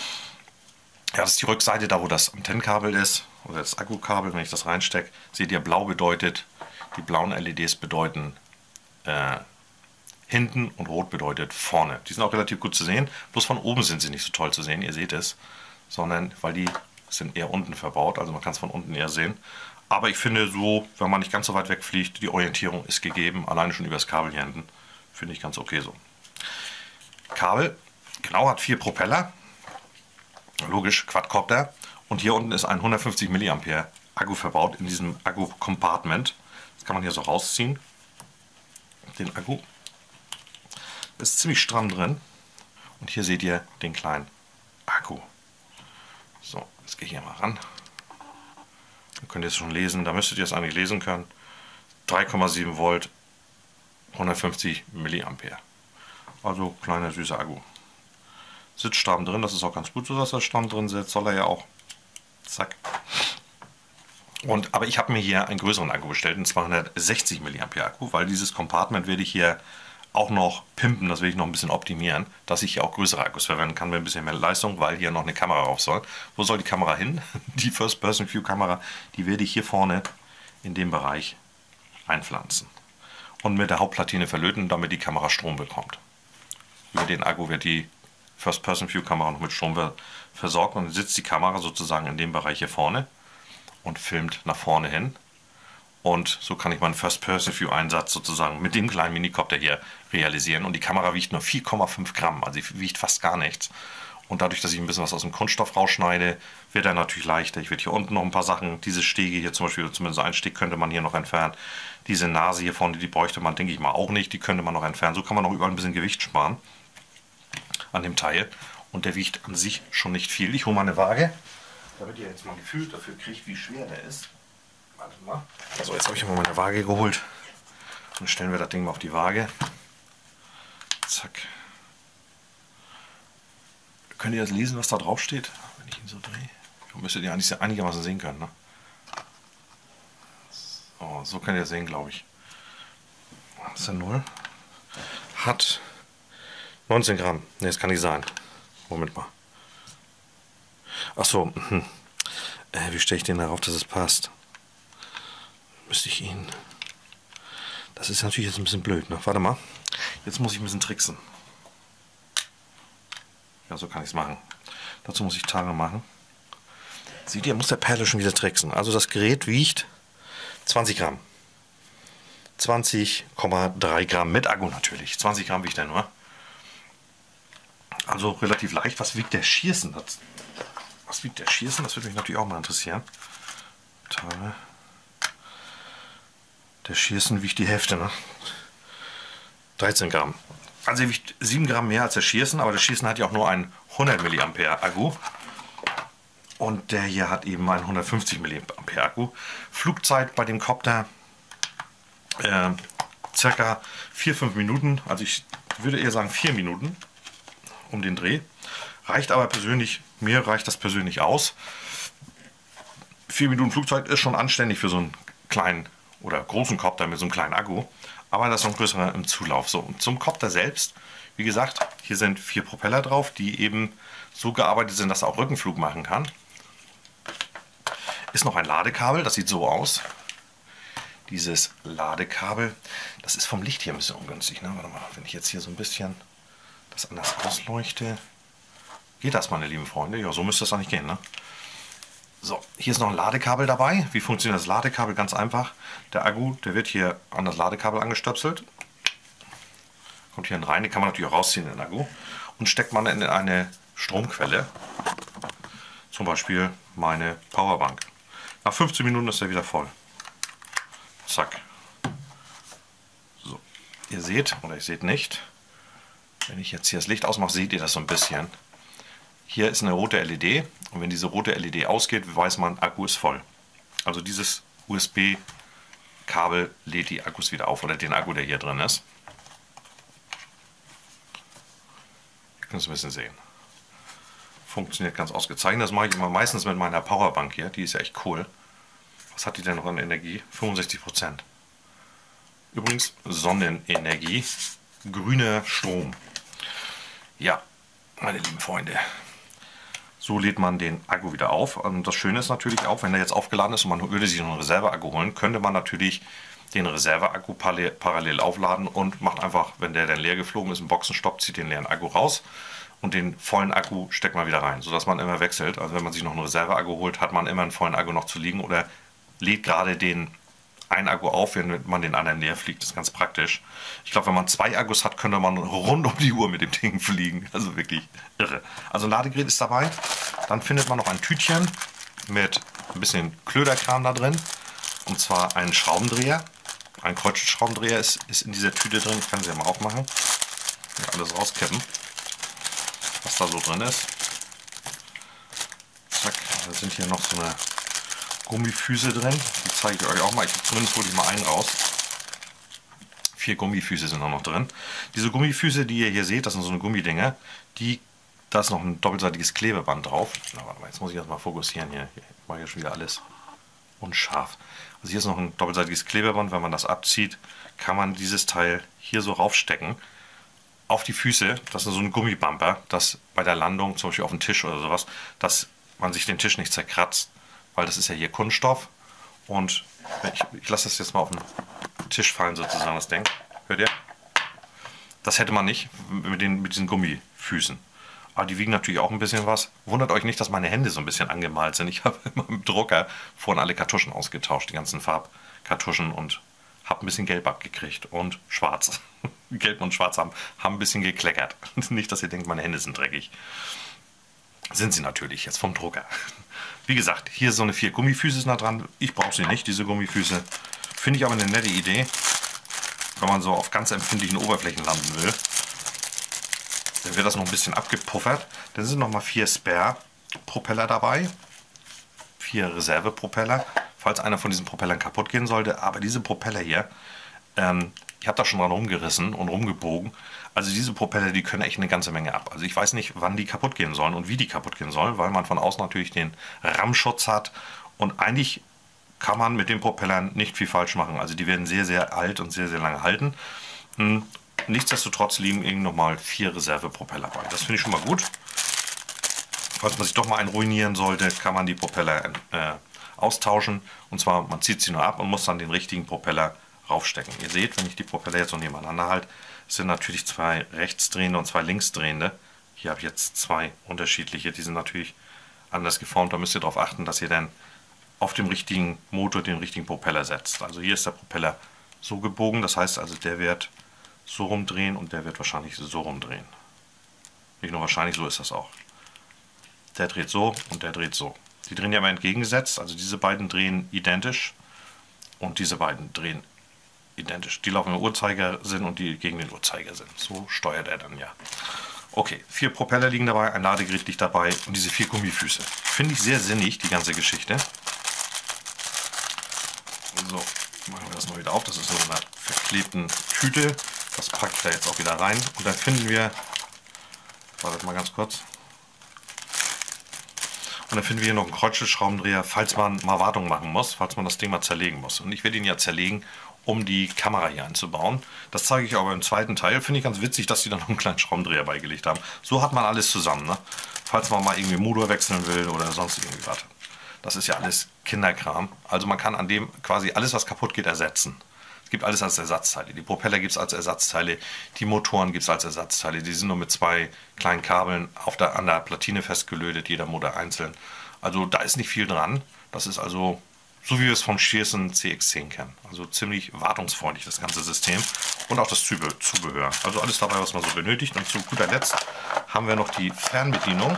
Ja, das ist die Rückseite, da wo das Antennenkabel ist, oder das Akkukabel, wenn ich das reinstecke. Seht ihr, blau bedeutet, die blauen L E Ds bedeuten äh, hinten und rot bedeutet vorne. Die sind auch relativ gut zu sehen, bloß von oben sind sie nicht so toll zu sehen, ihr seht es, sondern weil die sind eher unten verbaut, also man kann es von unten eher sehen. Aber ich finde so, wenn man nicht ganz so weit wegfliegt, die Orientierung ist gegeben, alleine schon über das Kabel hier hinten, finde ich ganz okay so. Kabel, genau, hat vier Propeller. Logisch, Quadcopter. Und hier unten ist ein hundertfünfzig Milliampere Akku verbaut in diesem Akku-Compartment. Das kann man hier so rausziehen. Den Akku ist ziemlich stramm drin. Und hier seht ihr den kleinen Akku. So, jetzt gehe ich hier mal ran. Dann könnt ihr es schon lesen. Da müsstet ihr es eigentlich lesen können. drei Komma sieben Volt, hundertfünfzig Milliampere. Also kleiner süßer Akku. Sitzt stramm drin, das ist auch ganz gut so, dass er stramm drin sitzt, soll er ja auch. Zack. Und, aber ich habe mir hier einen größeren Akku bestellt, einen zweihundertsechzig Milliampere Akku, weil dieses Compartment werde ich hier auch noch pimpen, das will ich noch ein bisschen optimieren, dass ich hier auch größere Akkus verwenden kann mit ein bisschen mehr Leistung, weil hier noch eine Kamera rauf soll. Wo soll die Kamera hin? Die First-Person-View-Kamera, die werde ich hier vorne in dem Bereich einpflanzen und mit der Hauptplatine verlöten, damit die Kamera Strom bekommt. Über den Akku wird die First-Person-View-Kamera noch mit Strom versorgt und dann sitzt die Kamera sozusagen in dem Bereich hier vorne und filmt nach vorne hin. Und so kann ich meinen First-Person-View-Einsatz sozusagen mit dem kleinen Minicopter hier realisieren. Und die Kamera wiegt nur vier Komma fünf Gramm, also sie wiegt fast gar nichts. Und dadurch, dass ich ein bisschen was aus dem Kunststoff rausschneide, wird er natürlich leichter. Ich werde hier unten noch ein paar Sachen, diese Stege hier zum Beispiel, zumindest ein Steg könnte man hier noch entfernen. Diese Nase hier vorne, die bräuchte man, denke ich mal, auch nicht. Die könnte man noch entfernen. So kann man noch überall ein bisschen Gewicht sparen an dem Teil. Und der wiegt an sich schon nicht viel. Ich hole mal eine Waage, damit ihr jetzt mal ein Gefühl dafür kriegt, wie schwer der ist. Warte mal. Also jetzt habe ich mal meine Waage geholt. Dann stellen wir das Ding mal auf die Waage. Zack. Könnt ihr das lesen, was da drauf steht? Wenn ich ihn so drehe. Müsstet ihr eigentlich einigermaßen sehen können. Ne? So, so könnt ihr das sehen, glaube ich. Das ist ja null. Hat neunzehn Gramm. Ne, das kann nicht sein. Moment mal. Achso. Hm. Äh, wie stelle ich den darauf, dass es passt? Müsste ich ihn... Das ist natürlich jetzt ein bisschen blöd, ne? Warte mal. Jetzt muss ich ein bisschen tricksen. Ja, so kann ich es machen. Dazu muss ich Tage machen. Seht ihr, muss der Perle schon wieder tricksen. Also das Gerät wiegt zwanzig Gramm. zwanzig Komma drei Gramm mit Akku natürlich. zwanzig Gramm wiegt er nur. Also relativ leicht. Was wiegt der Schiersen? Was wiegt der Schiersen? Das würde mich natürlich auch mal interessieren. Tage. Der Schiersen wiegt die Hälfte, ne? dreizehn Gramm. Also er wiegt sieben Gramm mehr als der Schiersen, aber der Schiersen hat ja auch nur einen hundert Milliampere Akku. Und der hier hat eben einen hundertfünfzig Milliampere Akku. Flugzeit bei dem Copter äh, circa vier bis fünf Minuten. Also ich würde eher sagen vier Minuten um den Dreh. Reicht aber persönlich, mir reicht das persönlich aus. vier Minuten Flugzeit ist schon anständig für so einen kleinen oder großen Copter mit so einem kleinen Akku. Aber das ist noch ein größerer im Zulauf. So, und zum Copter selbst, wie gesagt, hier sind vier Propeller drauf, die eben so gearbeitet sind, dass er auch Rückenflug machen kann. Ist noch ein Ladekabel, das sieht so aus. Dieses Ladekabel, das ist vom Licht hier ein bisschen ungünstig. Ne? Warte mal, wenn ich jetzt hier so ein bisschen das anders ausleuchte, geht das, meine lieben Freunde? Ja, so müsste das eigentlich gehen. Ne? So, hier ist noch ein Ladekabel dabei. Wie funktioniert das Ladekabel? Ganz einfach. Der Akku, der wird hier an das Ladekabel angestöpselt. Kommt hier rein, den kann man natürlich auch rausziehen, den Akku. Und steckt man in eine Stromquelle. Zum Beispiel meine Powerbank. Nach fünfzehn Minuten ist er wieder voll. Zack. So, ihr seht, oder ihr seht nicht, wenn ich jetzt hier das Licht ausmache, seht ihr das so ein bisschen. Hier ist eine rote L E D und wenn diese rote L E D ausgeht, weiß man, Akku ist voll. Also dieses U S B-Kabel lädt die Akkus wieder auf oder den Akku, der hier drin ist. Ihr könnt es ein bisschen sehen. Funktioniert ganz ausgezeichnet. Das mache ich immer meistens mit meiner Powerbank hier. Die ist ja echt cool. Was hat die denn noch an Energie? fünfundsechzig Prozent. Übrigens Sonnenenergie. Grüner Strom. Ja, meine lieben Freunde. So lädt man den Akku wieder auf. Und das Schöne ist natürlich auch, wenn er jetzt aufgeladen ist und man würde sich noch einen Reserveakku holen, könnte man natürlich den Reserveakku parallel aufladen und macht einfach, wenn der dann leer geflogen ist, einen Boxenstopp, zieht den leeren Akku raus und den vollen Akku steckt man wieder rein, sodass man immer wechselt. Also wenn man sich noch einen Reserveakku holt, hat man immer einen vollen Akku noch zu liegen oder lädt gerade den einen Akku auf, wenn man den anderen leer fliegt. Das ist ganz praktisch. Ich glaube, wenn man zwei Akkus hat, könnte man rund um die Uhr mit dem Ding fliegen. Also wirklich irre. Also ein Ladegerät ist dabei. Dann findet man noch ein Tütchen mit ein bisschen Klöderkram da drin. Und zwar einen Schraubendreher. Ein Kreuzschraubendreher ist, ist in dieser Tüte drin. Ich kann sie ja mal aufmachen. Und alles rauskippen, was da so drin ist. Zack, da sind hier noch so eine Gummifüße drin. Die zeige ich euch auch mal. Ich, zumindest hole ich mal einen raus. vier Gummifüße sind auch noch drin. Diese Gummifüße, die ihr hier seht, das sind so eine Gummidinger, die, da ist noch ein doppelseitiges Klebeband drauf. Na, warte mal, jetzt muss ich das mal fokussieren hier. Ich mache ja schon wieder alles unscharf. Also hier ist noch ein doppelseitiges Klebeband. Wenn man das abzieht, kann man dieses Teil hier so raufstecken auf die Füße. Das ist so ein Gummibumper, dass bei der Landung, zum Beispiel auf dem Tisch oder sowas, dass man sich den Tisch nicht zerkratzt, weil das ist ja hier Kunststoff. Und ich, ich lasse das jetzt mal auf den Tisch fallen sozusagen, das Ding. Hört ihr? Das hätte man nicht mit, den, mit diesen Gummifüßen. Aber die wiegen natürlich auch ein bisschen was. Wundert euch nicht, dass meine Hände so ein bisschen angemalt sind. Ich habe immer mit dem Drucker vorhin alle Kartuschen ausgetauscht, die ganzen Farbkartuschen, und habe ein bisschen Gelb abgekriegt und Schwarz. Gelb und Schwarz haben, haben ein bisschen gekleckert. Nicht, dass ihr denkt, meine Hände sind dreckig. Sind sie natürlich, jetzt vom Drucker. Wie gesagt, hier so eine vier Gummifüße nah dran. Ich brauche sie nicht, diese Gummifüße. Finde ich aber eine nette Idee, wenn man so auf ganz empfindlichen Oberflächen landen will. Dann wird das noch ein bisschen abgepuffert. Dann sind noch mal vier Spare-Propeller dabei. Vier Reserve-Propeller, falls einer von diesen Propellern kaputt gehen sollte. Aber diese Propeller hier, ähm, ich habe da schon dran rumgerissen und rumgebogen. Also diese Propeller, die können echt eine ganze Menge ab. Also ich weiß nicht, wann die kaputt gehen sollen und wie die kaputt gehen sollen, weil man von außen natürlich den Rammschutz hat. Und eigentlich kann man mit den Propellern nicht viel falsch machen. Also die werden sehr, sehr alt und sehr, sehr lange halten. Hm. Nichtsdestotrotz liegen eben nochmal vier Reservepropeller bei. Das finde ich schon mal gut. Falls man sich doch mal einen ruinieren sollte, kann man die Propeller äh, austauschen. Und zwar, man zieht sie nur ab und muss dann den richtigen Propeller raufstecken. Ihr seht, wenn ich die Propeller jetzt so nebeneinander halte, sind natürlich zwei rechtsdrehende und zwei linksdrehende. Hier habe ich jetzt zwei unterschiedliche, die sind natürlich anders geformt. Da müsst ihr darauf achten, dass ihr dann auf dem richtigen Motor den richtigen Propeller setzt. Also hier ist der Propeller so gebogen, das heißt also, der wird so rumdrehen und der wird wahrscheinlich so rumdrehen. Nicht nur wahrscheinlich, so ist das auch. Der dreht so und der dreht so. Die drehen ja immer entgegengesetzt, also diese beiden drehen identisch und diese beiden drehen identisch. Die laufen im Uhrzeigersinn und die gegen den Uhrzeigersinn. So steuert er dann ja. Okay, vier Propeller liegen dabei, ein Ladegerät liegt dabei und diese vier Gummifüße. Finde ich sehr sinnig, die ganze Geschichte. So, machen wir das mal wieder auf. Das ist in einer verklebten Tüte. Das packe ich da jetzt auch wieder rein. Und dann finden wir, wartet mal ganz kurz. Und dann finden wir hier noch einen Kreuzschlitzschraubendreher, falls man mal Wartung machen muss, falls man das Ding mal zerlegen muss. Und ich werde ihn ja zerlegen, um die Kamera hier einzubauen. Das zeige ich aber im zweiten Teil. Finde ich ganz witzig, dass die da noch einen kleinen Schraubendreher beigelegt haben. So hat man alles zusammen, ne? Falls man mal irgendwie Motor wechseln will oder sonst irgendwie was. Das ist ja alles Kinderkram. Also man kann an dem quasi alles, was kaputt geht, ersetzen. Es gibt alles als Ersatzteile. Die Propeller gibt es als Ersatzteile, die Motoren gibt es als Ersatzteile. Die sind nur mit zwei kleinen Kabeln auf der, an der Platine festgelötet, jeder Motor einzeln. Also da ist nicht viel dran. Das ist also so, wie wir es vom Shearson C X zehn kennen. Also ziemlich wartungsfreundlich, das ganze System. Und auch das Zubehör. Also alles dabei, was man so benötigt. Und zu guter Letzt haben wir noch die Fernbedienung.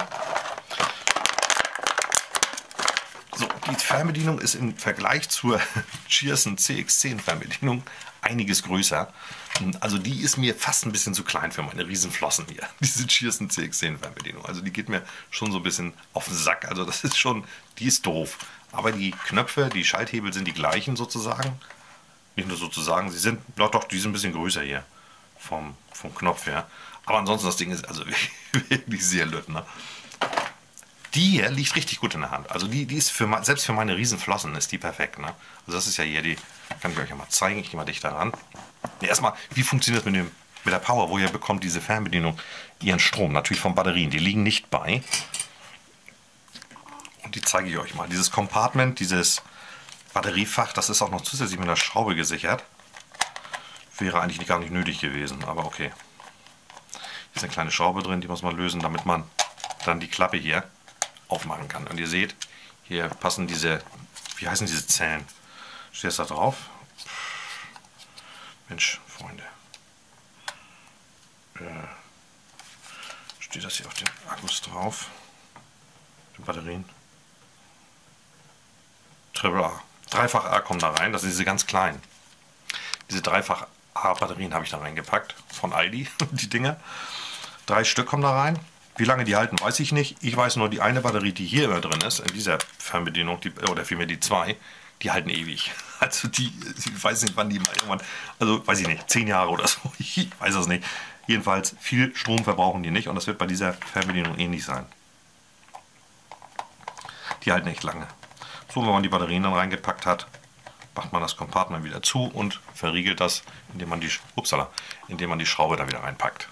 So, die Fernbedienung ist im Vergleich zur Shearson C X zehn Fernbedienung einiges größer. Also die ist mir fast ein bisschen zu klein für meine Riesenflossen hier. Diese Shearson C X zehn Fernbedienung. Also die geht mir schon so ein bisschen auf den Sack. Also das ist schon, die ist doof. Aber die Knöpfe, die Schalthebel sind die gleichen sozusagen. Nicht nur sozusagen, sie sind, doch, doch, die sind ein bisschen größer hier vom, vom Knopf her. Aber ansonsten, das Ding ist also wirklich sehr lütt, ne? Die hier liegt richtig gut in der Hand. Also die, die ist für selbst für meine Riesenflossen ist die perfekt, ne? Also das ist ja hier die, kann ich euch ja mal zeigen. Ich gehe mal dichter ran. Nee, erstmal, wie funktioniert das mit dem mit der Power? Woher bekommt diese Fernbedienung ihren Strom? Natürlich von Batterien. Die liegen nicht bei. Und die zeige ich euch mal. Dieses Compartment, dieses Batteriefach, das ist auch noch zusätzlich mit einer Schraube gesichert. Wäre eigentlich gar nicht nötig gewesen, aber okay. Hier ist eine kleine Schraube drin, die muss man lösen, damit man dann die Klappe hier aufmachen kann. Und ihr seht, hier passen diese, wie heißen diese Zellen? Steht das da drauf? Mensch, Freunde. Äh, steht das hier auf den Akkus drauf? Den Batterien? Triple A. Dreifach A kommt da rein, das sind diese ganz kleinen. Diese Dreifach A Batterien habe ich da reingepackt, von Aldi, die Dinger. Drei Stück kommen da rein. Wie lange die halten, weiß ich nicht. Ich weiß nur, die eine Batterie, die hier immer drin ist, in dieser Fernbedienung, die, oder vielmehr die zwei, die halten ewig. Also die, ich weiß nicht, wann die mal irgendwann, also weiß ich nicht, zehn Jahre oder so, ich weiß es nicht. Jedenfalls viel Strom verbrauchen die nicht und das wird bei dieser Fernbedienung ähnlich sein. Die halten echt lange. So, wenn man die Batterien dann reingepackt hat, macht man das Kompartment wieder zu und verriegelt das, indem man die, upsala, indem man die Schraube da wieder reinpackt.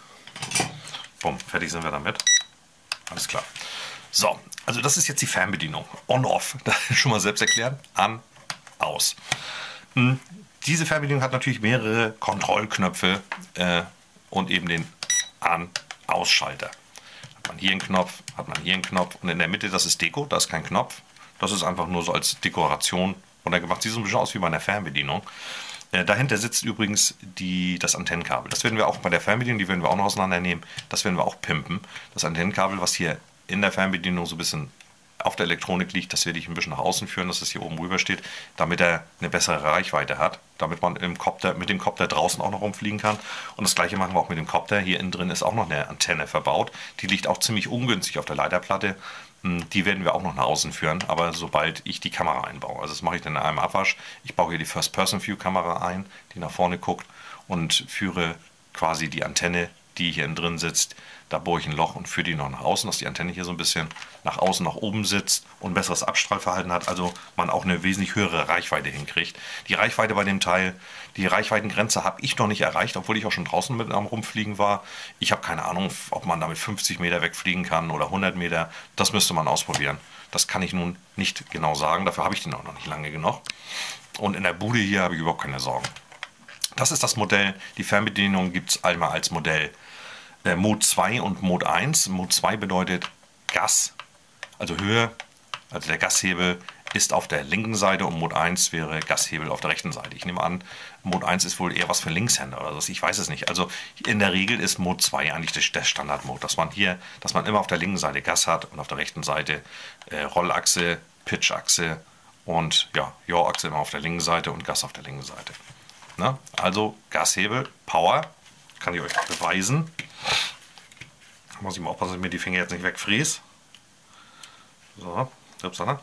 Bumm, fertig sind wir damit. Alles klar. So, also das ist jetzt die Fernbedienung. On-Off, das ist schon mal selbst erklärt. An, aus. Hm. Diese Fernbedienung hat natürlich mehrere Kontrollknöpfe äh, und eben den An-Ausschalter. Hat man hier einen Knopf, hat man hier einen Knopf und in der Mitte, das ist Deko, da ist kein Knopf. Das ist einfach nur so als Dekoration runtergemacht. Sieht so ein bisschen aus wie bei einer Fernbedienung. Äh, dahinter sitzt übrigens die, das Antennenkabel. Das werden wir auch bei der Fernbedienung, die werden wir auch noch auseinandernehmen. Das werden wir auch pimpen. Das Antennenkabel, was hier in der Fernbedienung so ein bisschen auf der Elektronik liegt, das werde ich ein bisschen nach außen führen, dass es hier oben rüber steht, damit er eine bessere Reichweite hat, damit man im Kopter, mit dem Kopter draußen auch noch rumfliegen kann. Und das gleiche machen wir auch mit dem Kopter. Hier innen drin ist auch noch eine Antenne verbaut. Die liegt auch ziemlich ungünstig auf der Leiterplatte. Die werden wir auch noch nach außen führen, aber sobald ich die Kamera einbaue. Also das mache ich dann in einem Abwasch. Ich baue hier die First-Person-View-Kamera ein, die nach vorne guckt und führe quasi die Antenne, die hier innen drin sitzt, da bohre ich ein Loch und führe die noch nach außen, dass die Antenne hier so ein bisschen nach außen, nach oben sitzt und ein besseres Abstrahlverhalten hat, also man auch eine wesentlich höhere Reichweite hinkriegt. Die Reichweite bei dem Teil, die Reichweitengrenze habe ich noch nicht erreicht, obwohl ich auch schon draußen mit am Rumfliegen war. Ich habe keine Ahnung, ob man damit fünfzig Meter wegfliegen kann oder hundert Meter. Das müsste man ausprobieren. Das kann ich nun nicht genau sagen, dafür habe ich den auch noch nicht lange genug. Und in der Bude hier habe ich überhaupt keine Sorgen. Das ist das Modell. Die Fernbedienung gibt es einmal als Modell äh, Mode zwei und Mode eins. Mode zwei bedeutet Gas, also Höhe, also der Gashebel ist auf der linken Seite und Mode eins wäre Gashebel auf der rechten Seite. Ich nehme an, Mode eins ist wohl eher was für Linkshänder oder so, ich weiß es nicht. Also in der Regel ist Mode zwei eigentlich der Standardmode, dass man hier, dass man immer auf der linken Seite Gas hat und auf der rechten Seite äh, Rollachse, Pitchachse und ja, Yaw-Achse immer auf der linken Seite und Gas auf der linken Seite. Na, also Gashebel, Power, kann ich euch beweisen. Muss ich mal aufpassen, dass ich mir die Finger jetzt nicht wegfräse. So, upsala.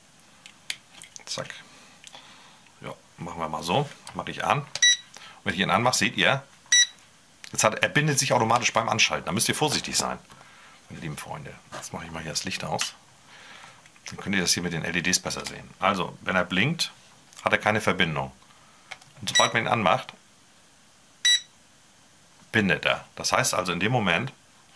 Zack. Ja, machen wir mal so. Mache ich an. Und wenn ich ihn anmache, seht ihr, jetzt hat, er bindet sich automatisch beim Anschalten. Da müsst ihr vorsichtig sein, meine lieben Freunde. Jetzt mache ich mal hier das Licht aus. Dann könnt ihr das hier mit den L E Ds besser sehen. Also, wenn er blinkt, hat er keine Verbindung. Und sobald man ihn anmacht, bindet er. Das heißt also in dem Moment,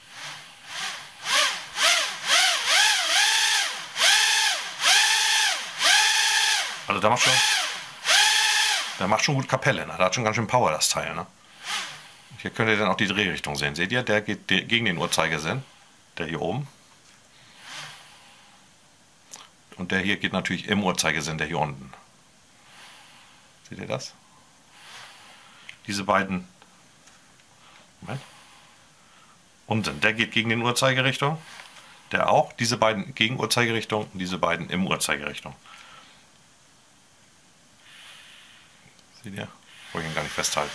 also der macht schon, der macht schon gut Kapelle, ne? Der hat schon ganz schön Power, das Teil. Ne? Hier könnt ihr dann auch die Drehrichtung sehen. Seht ihr, der geht gegen den Uhrzeigersinn, der hier oben. Und der hier geht natürlich im Uhrzeigersinn, der hier unten. Seht ihr das? Diese beiden, Moment, unten, der geht gegen den Uhrzeigerrichtung, der auch, diese beiden gegen Uhrzeigerrichtung und diese beiden im Uhrzeigerrichtung. Seht ihr? Wollte ich ihn gar nicht festhalten.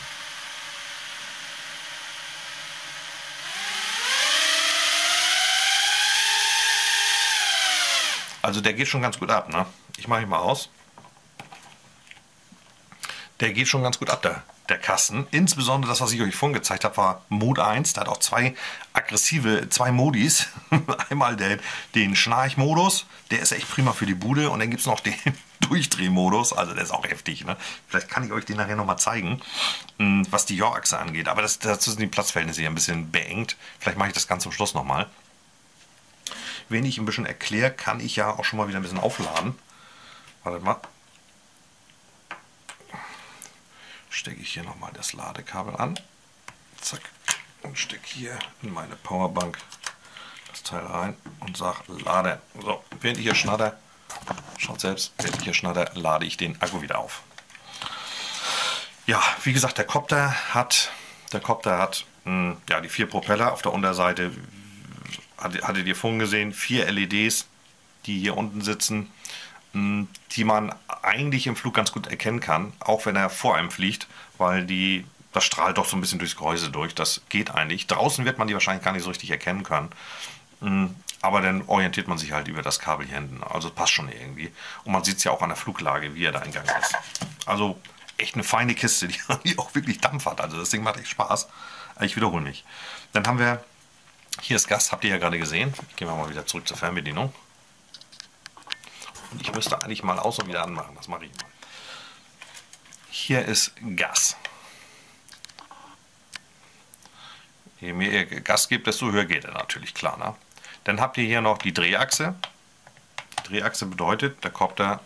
Also der geht schon ganz gut ab, ne? Ich mache ihn mal aus. Der geht schon ganz gut ab, der, der Kasten. Insbesondere das, was ich euch vorhin gezeigt habe, war Mode eins. Der hat auch zwei aggressive, zwei Modis. Einmal der, den Schnarch-Modus, der ist echt prima für die Bude. Und dann gibt es noch den Durchdrehmodus, also der ist auch heftig. Ne? Vielleicht kann ich euch den nachher nochmal zeigen, was die Yaw-Achse angeht. Aber das, dazu sind die Platzverhältnisse hier ein bisschen beengt. Vielleicht mache ich das ganz zum Schluss nochmal. Wenn ich ein bisschen erkläre, kann ich ja auch schon mal wieder ein bisschen aufladen. Wartet mal. Stecke ich hier nochmal das Ladekabel an. Zack. Und stecke hier in meine Powerbank das Teil rein und sage Lade. So, während ich hier schnatter, schaut selbst, während ich hier schnatter, lade ich den Akku wieder auf. Ja, wie gesagt, der Kopter hat, der Kopter hat mh, ja, die vier Propeller auf der Unterseite. Hattet ihr vorhin gesehen, vier L E Ds, die hier unten sitzen, die man eigentlich im Flug ganz gut erkennen kann, auch wenn er vor einem fliegt, weil die, das strahlt doch so ein bisschen durchs Gehäuse durch. Das geht eigentlich. Draußen wird man die wahrscheinlich gar nicht so richtig erkennen können. aber dann orientiert man sich halt über das Kabel hier hinten. Also passt schon irgendwie. Und man sieht es ja auch an der Fluglage, wie er da eingegangen ist. Also echt eine feine Kiste, die, die auch wirklich Dampf hat. Also das Ding macht echt Spaß. Ich wiederhole mich. Dann haben wir, hier ist Gas, habt ihr ja gerade gesehen. Gehen wir mal wieder zurück zur Fernbedienung. Und ich müsste eigentlich mal aus und wieder anmachen. Das mache ich mal. Hier ist Gas. Je mehr ihr Gas gebt, desto höher geht er natürlich, klar. Ne? Dann habt ihr hier noch die Drehachse. Die Drehachse bedeutet, der Kopter,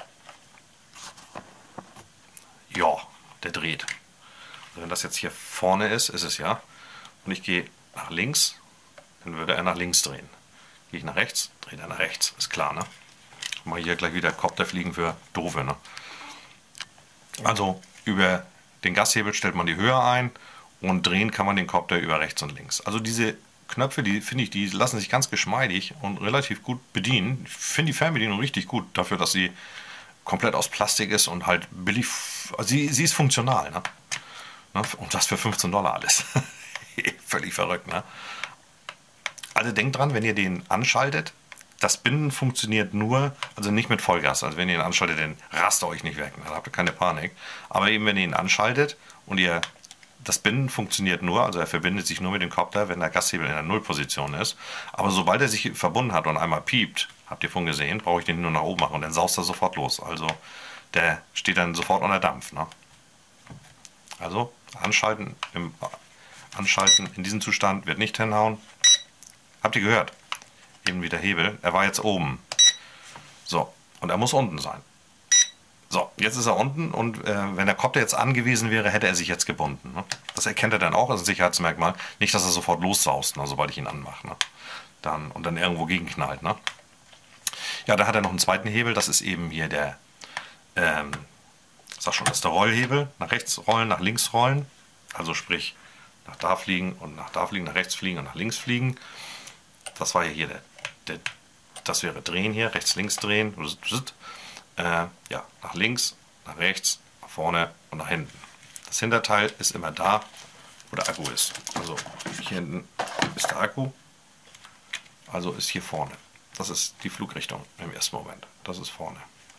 ja, der dreht. Also wenn das jetzt hier vorne ist, ist es ja. Und ich gehe nach links, dann würde er nach links drehen. Gehe ich nach rechts, dreht er nach rechts, ist klar. Ne? Mal hier gleich wieder Kopter fliegen für Doofe. Ne? Also über den Gashebel stellt man die Höhe ein und drehen kann man den Kopter über rechts und links. Also diese Knöpfe, die finde ich, die lassen sich ganz geschmeidig und relativ gut bedienen. Ich finde die Fernbedienung richtig gut, dafür, dass sie komplett aus Plastik ist und halt billig. Also sie, sie ist funktional. Ne? Und das für fünfzehn Dollar alles. Völlig verrückt. Ne? Also denkt dran, wenn ihr den anschaltet, das Binden funktioniert nur, also nicht mit Vollgas. Also wenn ihr ihn anschaltet, dann rast er euch nicht weg. Dann habt ihr keine Panik. Aber eben wenn ihr ihn anschaltet und ihr, das Binden funktioniert nur, also er verbindet sich nur mit dem Kopter, wenn der Gashebel in der Nullposition ist. Aber sobald er sich verbunden hat und einmal piept, habt ihr vorhin gesehen, brauche ich den nur nach oben machen und dann saust er sofort los. Also der steht dann sofort unter Dampf. Ne? Also anschalten, im, anschalten in diesem Zustand wird nicht hinhauen. Habt ihr gehört? Eben wieder Hebel. Er war jetzt oben. So, und er muss unten sein. So, jetzt ist er unten und äh, wenn der Kopter jetzt angewiesen wäre, hätte er sich jetzt gebunden. Ne? Das erkennt er dann auch als ein Sicherheitsmerkmal. Nicht, dass er sofort lossaust, ne, sobald ich ihn anmache. Ne? Dann, und dann irgendwo gegenknallt. Ne? Ja, da hat er noch einen zweiten Hebel. Das ist eben hier der, ähm, sag schon, das ist der Rollhebel. Nach rechts rollen, nach links rollen. Also sprich, nach da fliegen und nach da fliegen, nach rechts fliegen und nach links fliegen. Das war ja hier der, der das wäre drehen hier, rechts, links drehen. Äh, ja, nach links, nach rechts, nach vorne und nach hinten. Das Hinterteil ist immer da, wo der Akku ist. Also hier hinten ist der Akku, also ist hier vorne. Das ist die Flugrichtung im ersten Moment. Das ist vorne.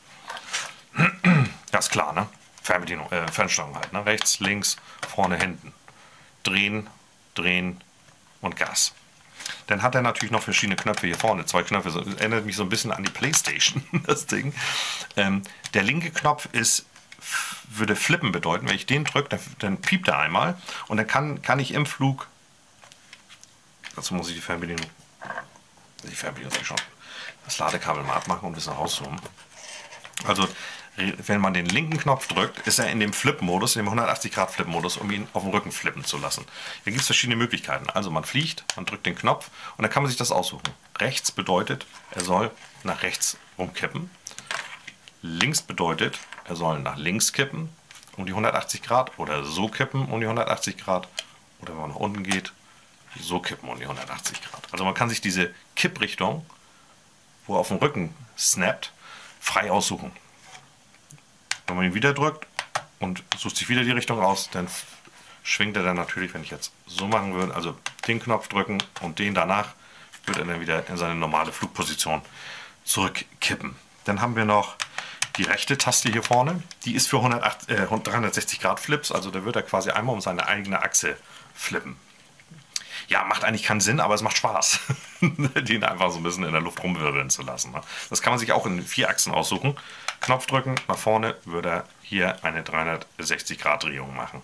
Das ist klar, ne? Fernbedienung, äh, Fernsteuerung halt, ne? Rechts, links, vorne, hinten. Drehen, drehen und Gas. Dann hat er natürlich noch verschiedene Knöpfe hier vorne. Zwei Knöpfe. Das erinnert mich so ein bisschen an die Playstation, das Ding. Ähm, der linke Knopf ist, würde flippen bedeuten. Wenn ich den drücke, dann, dann piept er einmal. Und dann kann, kann ich im Flug. Dazu muss ich die Fernbedienung. Die Fernbedienung ist schon. Das Ladekabel mal abmachen und ein bisschen rauszoomen. Also, wenn man den linken Knopf drückt, ist er in dem Flip-Modus, in dem hundertachtzig Grad Flip-Modus, um ihn auf dem Rücken flippen zu lassen. Hier gibt es verschiedene Möglichkeiten. Also man fliegt, man drückt den Knopf und dann kann man sich das aussuchen. Rechts bedeutet, er soll nach rechts rumkippen. Links bedeutet, er soll nach links kippen um die hundertachtzig Grad oder so kippen um die hundertachtzig Grad. Oder wenn man nach unten geht, so kippen um die hundertachtzig Grad. Also man kann sich diese Kipprichtung, wo er auf dem Rücken snappt, frei aussuchen. Wenn man ihn wieder drückt und sucht sich wieder die Richtung aus, dann schwingt er dann natürlich, wenn ich jetzt so machen würde, also den Knopf drücken und den danach, wird er dann wieder in seine normale Flugposition zurückkippen. Dann haben wir noch die rechte Taste hier vorne, die ist für dreihundertsechzig Grad Flips, also da wird er quasi einmal um seine eigene Achse flippen. Ja, macht eigentlich keinen Sinn, aber es macht Spaß, den einfach so ein bisschen in der Luft rumwirbeln zu lassen. Das kann man sich auch in vier Achsen aussuchen. Knopf drücken, nach vorne würde er hier eine dreihundertsechzig Grad Drehung machen.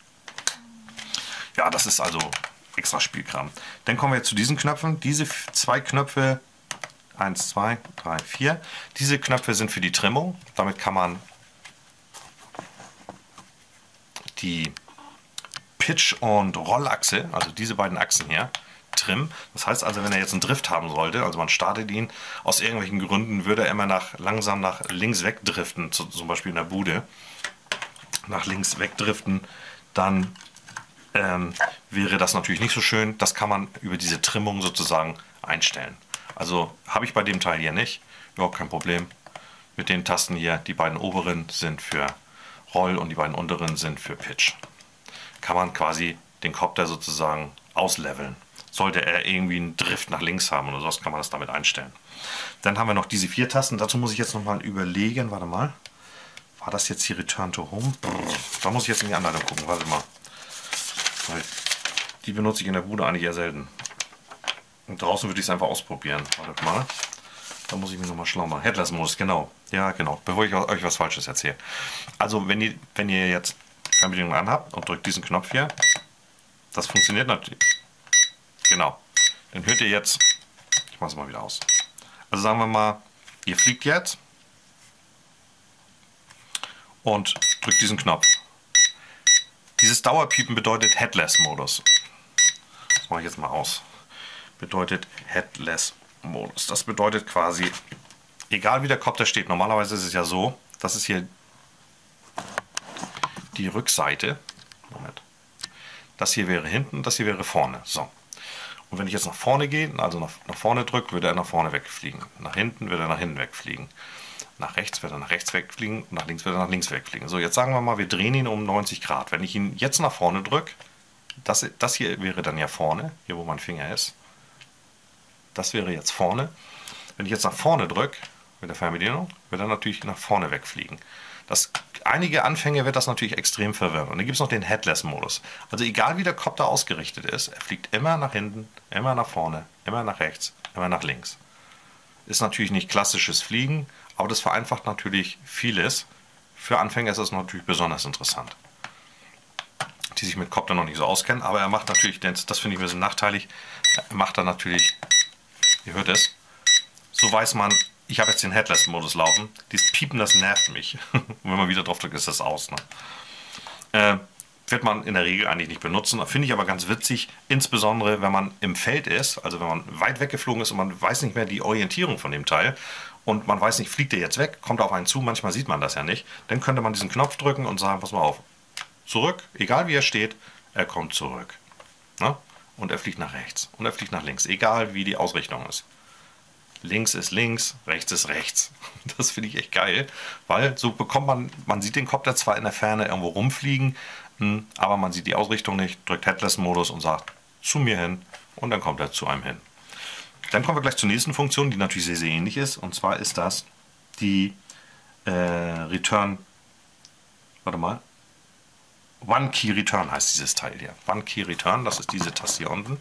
Ja, das ist also extra Spielkram. Dann kommen wir jetzt zu diesen Knöpfen. Diese zwei Knöpfe, eins, zwei, drei, vier, diese Knöpfe sind für die Trimmung. Damit kann man die Pitch- und Rollachse, also diese beiden Achsen hier, trimmen. Das heißt also, wenn er jetzt einen Drift haben sollte, also man startet ihn, aus irgendwelchen Gründen würde er immer nach, langsam nach links wegdriften, zum Beispiel in der Bude, nach links wegdriften, dann ähm, wäre das natürlich nicht so schön. Das kann man über diese Trimmung sozusagen einstellen. Also habe ich bei dem Teil hier nicht, überhaupt kein Problem. Mit den Tasten hier, die beiden oberen sind für Roll und die beiden unteren sind für Pitch. Kann man quasi den Kopter sozusagen ausleveln, sollte er irgendwie einen Drift nach links haben oder sowas, kann man das damit einstellen. Dann haben wir noch diese vier Tasten. Dazu muss ich jetzt nochmal überlegen. Warte mal. War das jetzt hier Return to Home? Da muss ich jetzt in die Anleitung gucken. Warte mal. Weil die benutze ich in der Bude eigentlich eher selten. Und draußen würde ich es einfach ausprobieren. Warte mal. Da muss ich mich nochmal schlau machen. Headless-Modus, genau. Ja, genau. Bevor ich euch was Falsches erzähle. Also, wenn ihr, wenn ihr jetzt Fernbedienung anhabt und drückt diesen Knopf hier, das funktioniert natürlich. Genau. Dann hört ihr jetzt, ich mache es mal wieder aus. Also sagen wir mal, ihr fliegt jetzt und drückt diesen Knopf. Dieses Dauerpiepen bedeutet Headless-Modus. Das mache ich jetzt mal aus. Bedeutet Headless-Modus. Das bedeutet quasi, egal wie der Kopter steht, normalerweise ist es ja so, das ist hier die Rückseite. Moment. Das hier wäre hinten, das hier wäre vorne. So. Und wenn ich jetzt nach vorne gehe, also nach, nach vorne drücke, würde er nach vorne wegfliegen. Nach hinten würde er nach hinten wegfliegen. Nach rechts wird er nach rechts wegfliegen und nach links wird er nach links wegfliegen. So, jetzt sagen wir mal, wir drehen ihn um neunzig Grad. Wenn ich ihn jetzt nach vorne drücke, das, das hier wäre dann ja vorne, hier wo mein Finger ist. Das wäre jetzt vorne. Wenn ich jetzt nach vorne drücke, mit der Fernbedienung, wird er natürlich nach vorne wegfliegen. Das, einige Anfänge wird das natürlich extrem verwirren. Und dann gibt es noch den Headless-Modus. Also egal wie der Kopter ausgerichtet ist, er fliegt immer nach hinten, immer nach vorne, immer nach rechts, immer nach links. Ist natürlich nicht klassisches Fliegen, aber das vereinfacht natürlich vieles. Für Anfänger ist das natürlich besonders interessant, die sich mit Kopter noch nicht so auskennen. Aber er macht natürlich, das finde ich ein bisschen nachteilig, er macht dann natürlich, ihr hört es, so weiß man, ich habe jetzt den Headless-Modus laufen. Dieses Piepen, das nervt mich. Und wenn man wieder drauf drückt, ist das aus. Ne? Äh, wird man in der Regel eigentlich nicht benutzen. Finde ich aber ganz witzig, insbesondere wenn man im Feld ist, also wenn man weit weggeflogen ist und man weiß nicht mehr die Orientierung von dem Teil und man weiß nicht, fliegt der jetzt weg, kommt er auf einen zu, manchmal sieht man das ja nicht, dann könnte man diesen Knopf drücken und sagen, pass mal auf, zurück, egal wie er steht, er kommt zurück. Ne? Und er fliegt nach rechts und er fliegt nach links, egal wie die Ausrichtung ist. Links ist links, rechts ist rechts. Das finde ich echt geil, weil so bekommt man, man sieht den Kopter zwar in der Ferne irgendwo rumfliegen, aber man sieht die Ausrichtung nicht, drückt Headless-Modus und sagt zu mir hin und dann kommt er zu einem hin. Dann kommen wir gleich zur nächsten Funktion, die natürlich sehr, sehr ähnlich ist, und zwar ist das die äh, Return, warte mal, One Key Return heißt dieses Teil hier. One Key Return, das ist diese Taste hier unten.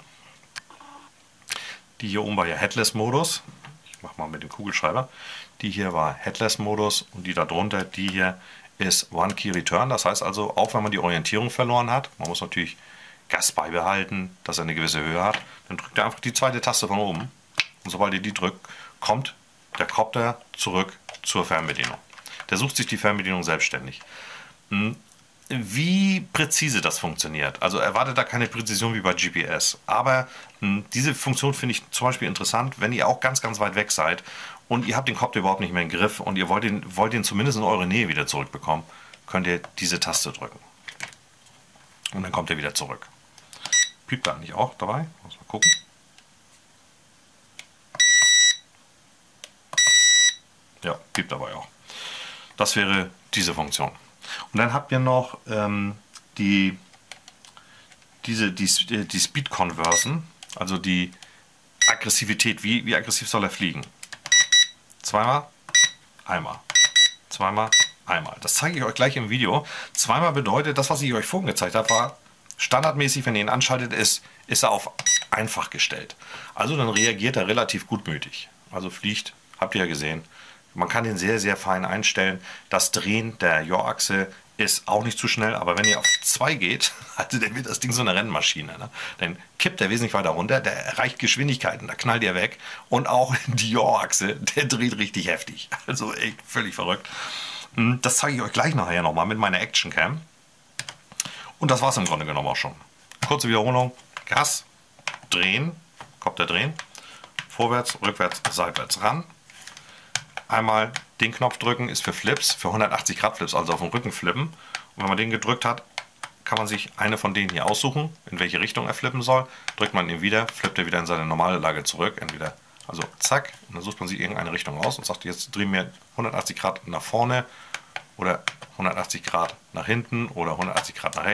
Die hier oben war ja Headless-Modus. Ich mache mal mit dem Kugelschreiber. Die hier war Headless-Modus und die da drunter, die hier ist One Key Return. Das heißt also, auch wenn man die Orientierung verloren hat, man muss natürlich Gas beibehalten, dass er eine gewisse Höhe hat, dann drückt er einfach die zweite Taste von oben. Und sobald ihr die drückt, kommt der Kopter zurück zur Fernbedienung. Der sucht sich die Fernbedienung selbstständig. Wie präzise das funktioniert, also erwartet da keine Präzision wie bei G P S, aber mh, diese Funktion finde ich zum Beispiel interessant, wenn ihr auch ganz, ganz weit weg seid und ihr habt den Kopter überhaupt nicht mehr im Griff und ihr wollt ihn, wollt ihn zumindest in eure Nähe wieder zurückbekommen, könnt ihr diese Taste drücken. Und dann kommt er wieder zurück. Piept er eigentlich auch dabei? Muss mal gucken. Ja, piept dabei auch. Das wäre diese Funktion. Und dann habt ihr noch ähm, die, diese, die, die Speed Conversion, also die Aggressivität. Wie, wie aggressiv soll er fliegen? Zweimal, einmal. Zweimal, einmal. Das zeige ich euch gleich im Video. Zweimal bedeutet, das, was ich euch vorhin gezeigt habe, war standardmäßig, wenn ihr ihn anschaltet, ist, ist er auf einfach gestellt. Also dann reagiert er relativ gutmütig. Also fliegt, habt ihr ja gesehen. Man kann den sehr, sehr fein einstellen. Das Drehen der Yaw-Achse ist auch nicht zu schnell, aber wenn ihr auf zwei geht, also dann wird das Ding so eine Rennmaschine. Ne? Dann kippt er wesentlich weiter runter, der erreicht Geschwindigkeiten, da knallt ihr weg. Und auch die Yaw-Achse, der dreht richtig heftig. Also echt völlig verrückt. Das zeige ich euch gleich nachher nochmal mit meiner Action-Cam. Und das war es im Grunde genommen auch schon. Kurze Wiederholung. Gas, drehen, Kopter drehen, vorwärts, rückwärts, seitwärts ran. Einmal den Knopf drücken, ist für Flips, für hundertachtzig Grad Flips, also auf dem Rücken flippen. Und wenn man den gedrückt hat, kann man sich eine von denen hier aussuchen, in welche Richtung er flippen soll. Drückt man ihn wieder, flippt er wieder in seine normale Lage zurück. Entweder, also zack, und dann sucht man sich irgendeine Richtung aus und sagt, jetzt drehen wir hundertachtzig Grad nach vorne oder hundertachtzig Grad nach hinten oder hundertachtzig Grad nach rechts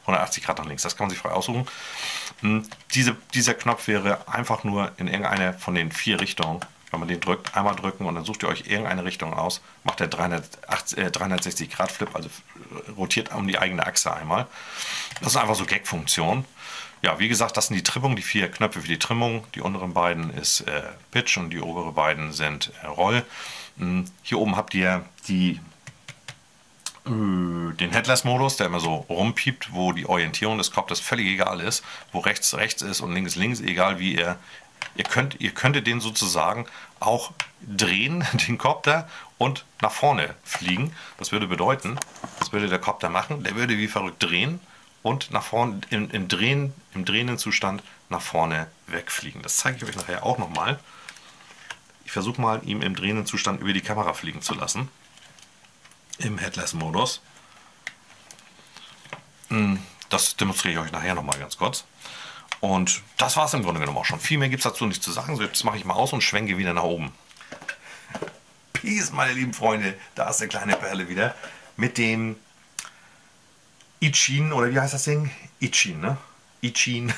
hundertachtzig Grad nach links. Das kann man sich frei aussuchen. Diese, dieser Knopf wäre einfach nur in irgendeine von den vier Richtungen. Wenn man den drückt, einmal drücken und dann sucht ihr euch irgendeine Richtung aus, macht der dreihundertsechzig Grad Flip, also rotiert um die eigene Achse einmal. Das ist einfach so Gag-Funktion. Ja, wie gesagt, das sind die Trimmungen, die vier Knöpfe für die Trimmung. Die unteren beiden ist äh, Pitch und die oberen beiden sind äh, Roll. Hm, hier oben habt ihr die, äh, den Headless-Modus, der immer so rumpiept, wo die Orientierung des Kopters völlig egal ist, wo rechts rechts ist und links links, egal wie ihr. Ihr könnt, ihr könntet den sozusagen auch drehen, den Kopter, und nach vorne fliegen. Das würde bedeuten, das würde der Kopter machen, der würde wie verrückt drehen und nach vorne, im, im, Drehen, im drehenden Zustand nach vorne wegfliegen. Das zeige ich euch nachher auch nochmal. Ich versuche mal, ihn im drehenden Zustand über die Kamera fliegen zu lassen. Im Headless-Modus. Das demonstriere ich euch nachher nochmal ganz kurz. Und das war es im Grunde genommen auch schon. Viel mehr gibt es dazu nicht zu sagen. So, jetzt mache ich mal aus und schwenke wieder nach oben. Peace, meine lieben Freunde. Da ist der kleine Perle wieder. Mit dem Ichin, oder wie heißt das Ding? Ichin, ne? Ichin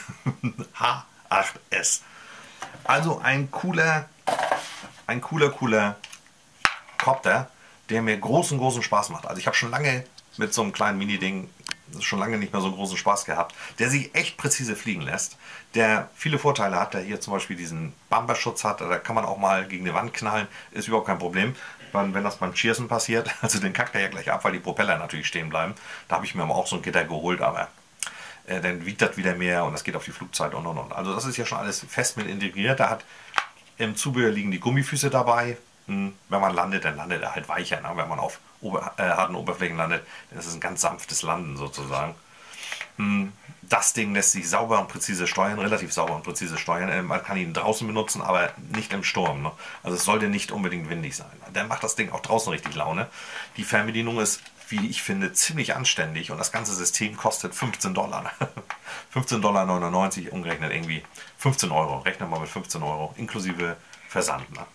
H acht S. Also ein cooler, ein cooler, cooler Kopter, der mir großen, großen Spaß macht. Also ich habe schon lange mit so einem kleinen Mini-Ding schon lange nicht mehr so großen Spaß gehabt, der sich echt präzise fliegen lässt, der viele Vorteile hat, der hier zum Beispiel diesen Bumperschutz hat, da kann man auch mal gegen die Wand knallen, ist überhaupt kein Problem. Wenn das beim Cheersen passiert, also den kackt er ja gleich ab, weil die Propeller natürlich stehen bleiben. Da habe ich mir aber auch so ein Gitter geholt, aber äh, dann wiegt das wieder mehr und das geht auf die Flugzeit und und und. Also das ist ja schon alles fest mit integriert. Da hat im Zubehör liegen die Gummifüße dabei. Hm, wenn man landet, dann landet er halt weicher. Ne? Wenn man auf Ober äh, harten Oberflächen landet, dann ist es ein ganz sanftes Landen sozusagen. Hm, das Ding lässt sich sauber und präzise steuern, relativ sauber und präzise steuern. Man kann ihn draußen benutzen, aber nicht im Sturm. Ne? Also es sollte nicht unbedingt windig sein. Dann macht das Ding auch draußen richtig Laune. Die Fernbedienung ist, wie ich finde, ziemlich anständig und das ganze System kostet fünfzehn Dollar. fünfzehn Dollar neunundneunzig, umgerechnet irgendwie fünfzehn Euro. Rechnen wir mal mit fünfzehn Euro, inklusive Versand. Ne?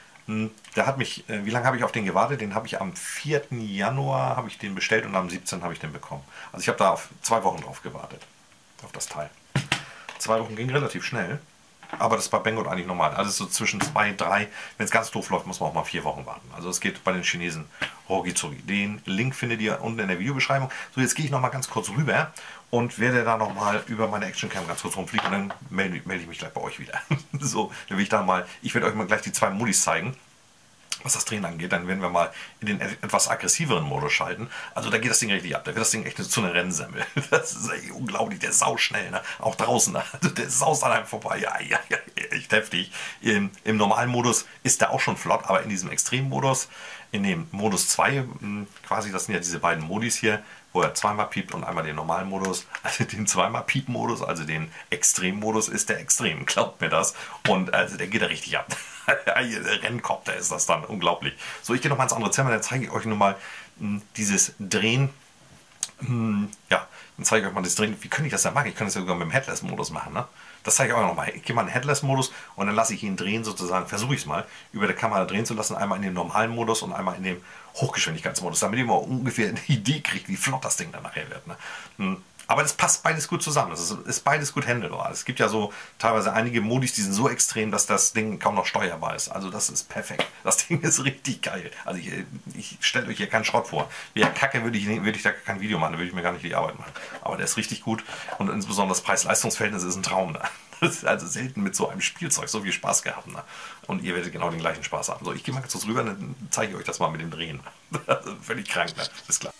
Der hat mich, wie lange habe ich auf den gewartet? Den habe ich am vierten Januar habe ich den bestellt und am siebzehnten habe ich den bekommen. Also ich habe da auf zwei Wochen drauf gewartet, auf das Teil. Zwei Wochen ging relativ schnell, aber das ist bei Banggood eigentlich normal. Also so zwischen zwei, drei, wenn es ganz doof läuft, muss man auch mal vier Wochen warten. Also es geht bei den Chinesen rucki zucki. Den Link findet ihr unten in der Videobeschreibung. So, jetzt gehe ich noch mal ganz kurz rüber und werde da noch mal über meine Actioncam ganz kurz rumfliegen und dann melde, melde ich mich gleich bei euch wieder. So, dann will ich dann mal, ich werde euch mal gleich die zwei Modis zeigen, was das Drehen angeht. Dann werden wir mal in den etwas aggressiveren Modus schalten. Also da geht das Ding richtig ab. Da wird das Ding echt zu einer Rennsemmel. Das ist echt unglaublich. Der ist sauschnell. Ne? Auch draußen. Ne? Der saust an einem vorbei. Ja, ja, ja, echt heftig. Im, im normalen Modus ist der auch schon flott, aber in diesem Extremmodus, in dem Modus zwei, quasi, das sind ja diese beiden Modis hier, wo er zweimal piept und einmal den normalen Modus, also den zweimal Piep-Modus, also den Extrem-Modus ist der Extrem, glaubt mir das. Und also der geht da richtig ab. Der Rennkopter ist das dann, unglaublich. So, ich gehe noch mal ins andere Zimmer, dann zeige ich euch nur mal mh, dieses Drehen. Mh, ja, dann zeige ich euch mal das Drehen. Wie könnte ich das denn machen? Ich könnte das ja sogar mit dem Headless-Modus machen, ne? Das zeige ich euch noch mal. Ich gehe mal in den Headless-Modus und dann lasse ich ihn drehen sozusagen, versuche ich es mal, über der Kamera drehen zu lassen, einmal in dem normalen Modus und einmal in dem Hochgeschwindigkeitsmodus, damit ihr mal ungefähr eine Idee kriegt, wie flott das Ding dann nachher wird. Ne? Aber das passt beides gut zusammen. Das ist, ist beides gut handelbar. Es gibt ja so teilweise einige Modis, die sind so extrem, dass das Ding kaum noch steuerbar ist. Also das ist perfekt. Das Ding ist richtig geil. Also ich, ich stelle euch hier keinen Schrott vor. Wäre Kacke, würde ich, würde ich da kein Video machen, da würde ich mir gar nicht die Arbeit machen. Aber der ist richtig gut und insbesondere das Preis-Leistungs-Verhältnis ist ein Traum. Ne? Das ist also selten mit so einem Spielzeug so viel Spaß gehabt. Ne? Und ihr werdet genau den gleichen Spaß haben. So, ich gehe mal kurz rüber, dann zeige ich euch das mal mit dem Drehen. Völlig krank, ne? Ist klar.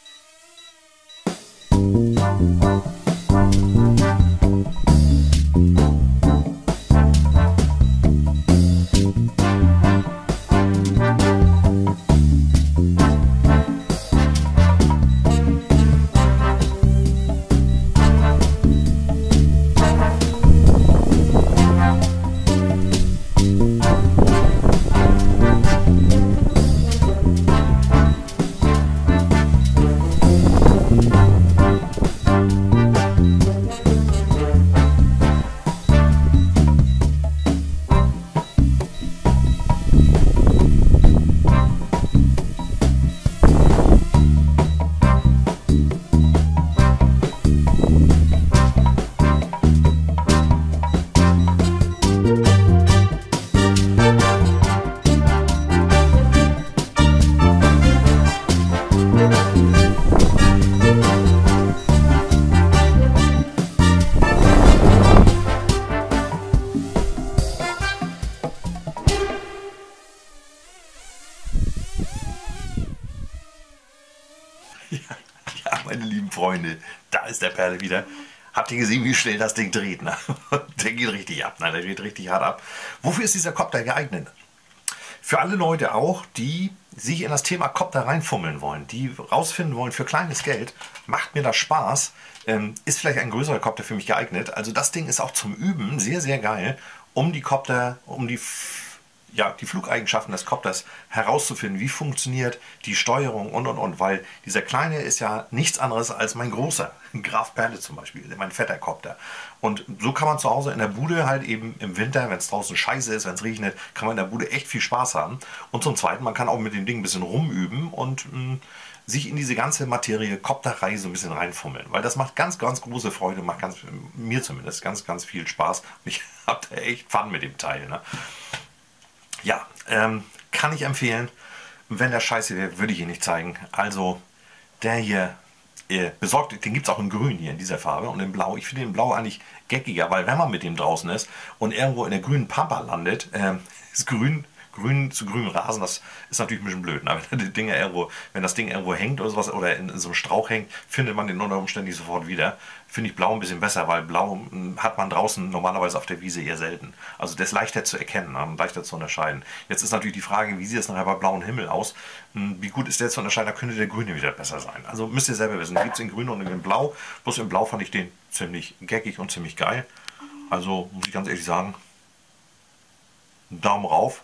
Ja, ja, meine lieben Freunde, da ist der Perle wieder. Habt ihr gesehen, wie schnell das Ding dreht? Ne? Der geht richtig ab. Nein, der geht richtig hart ab. Wofür ist dieser Kopter geeignet? Für alle Leute auch, die sich in das Thema Kopter reinfummeln wollen, die rausfinden wollen, für kleines Geld, macht mir das Spaß, ähm, ist vielleicht ein größerer Kopter für mich geeignet. Also das Ding ist auch zum Üben sehr, sehr geil, um die Kopter, um die... ja, die Flugeigenschaften des Kopters herauszufinden, wie funktioniert die Steuerung und und und, weil dieser kleine ist ja nichts anderes als mein großer, Graf Perle zum Beispiel, mein fetter Kopter. Und so kann man zu Hause in der Bude halt eben im Winter, wenn es draußen scheiße ist, wenn es regnet, kann man in der Bude echt viel Spaß haben. Und zum Zweiten, man kann auch mit dem Ding ein bisschen rumüben und mh, sich in diese ganze Materie Kopterei so ein bisschen reinfummeln, weil das macht ganz, ganz große Freude, macht ganz, mir zumindest ganz, ganz viel Spaß. Und ich habe da echt Fun mit dem Teil, ne? Ja, ähm, kann ich empfehlen. Wenn der scheiße wäre, würde ich ihn nicht zeigen. Also, der hier, äh, besorgt, den gibt es auch in grün hier in dieser Farbe und in blau. Ich finde den blau eigentlich geckiger, weil wenn man mit dem draußen ist und irgendwo in der grünen Pampa landet, äh, ist grün, grün zu grünem Rasen, das ist natürlich ein bisschen blöd. Ne? Wenn, die Dinge irgendwo, wenn das Ding irgendwo hängt oder sowas oder in, in so einem Strauch hängt, findet man den unter Umständen nicht sofort wieder. Finde ich blau ein bisschen besser, weil blau mh, hat man draußen normalerweise auf der Wiese eher selten. Also das ist leichter zu erkennen, ne? Und leichter zu unterscheiden. Jetzt ist natürlich die Frage, wie sieht es nachher bei blauem Himmel aus? Hm, wie gut ist der zu unterscheiden? Da könnte der grüne wieder besser sein. Also müsst ihr selber wissen. Gibt es in grün und in blau. Bloß in blau fand ich den ziemlich geckig und ziemlich geil. Also muss ich ganz ehrlich sagen, Daumen rauf.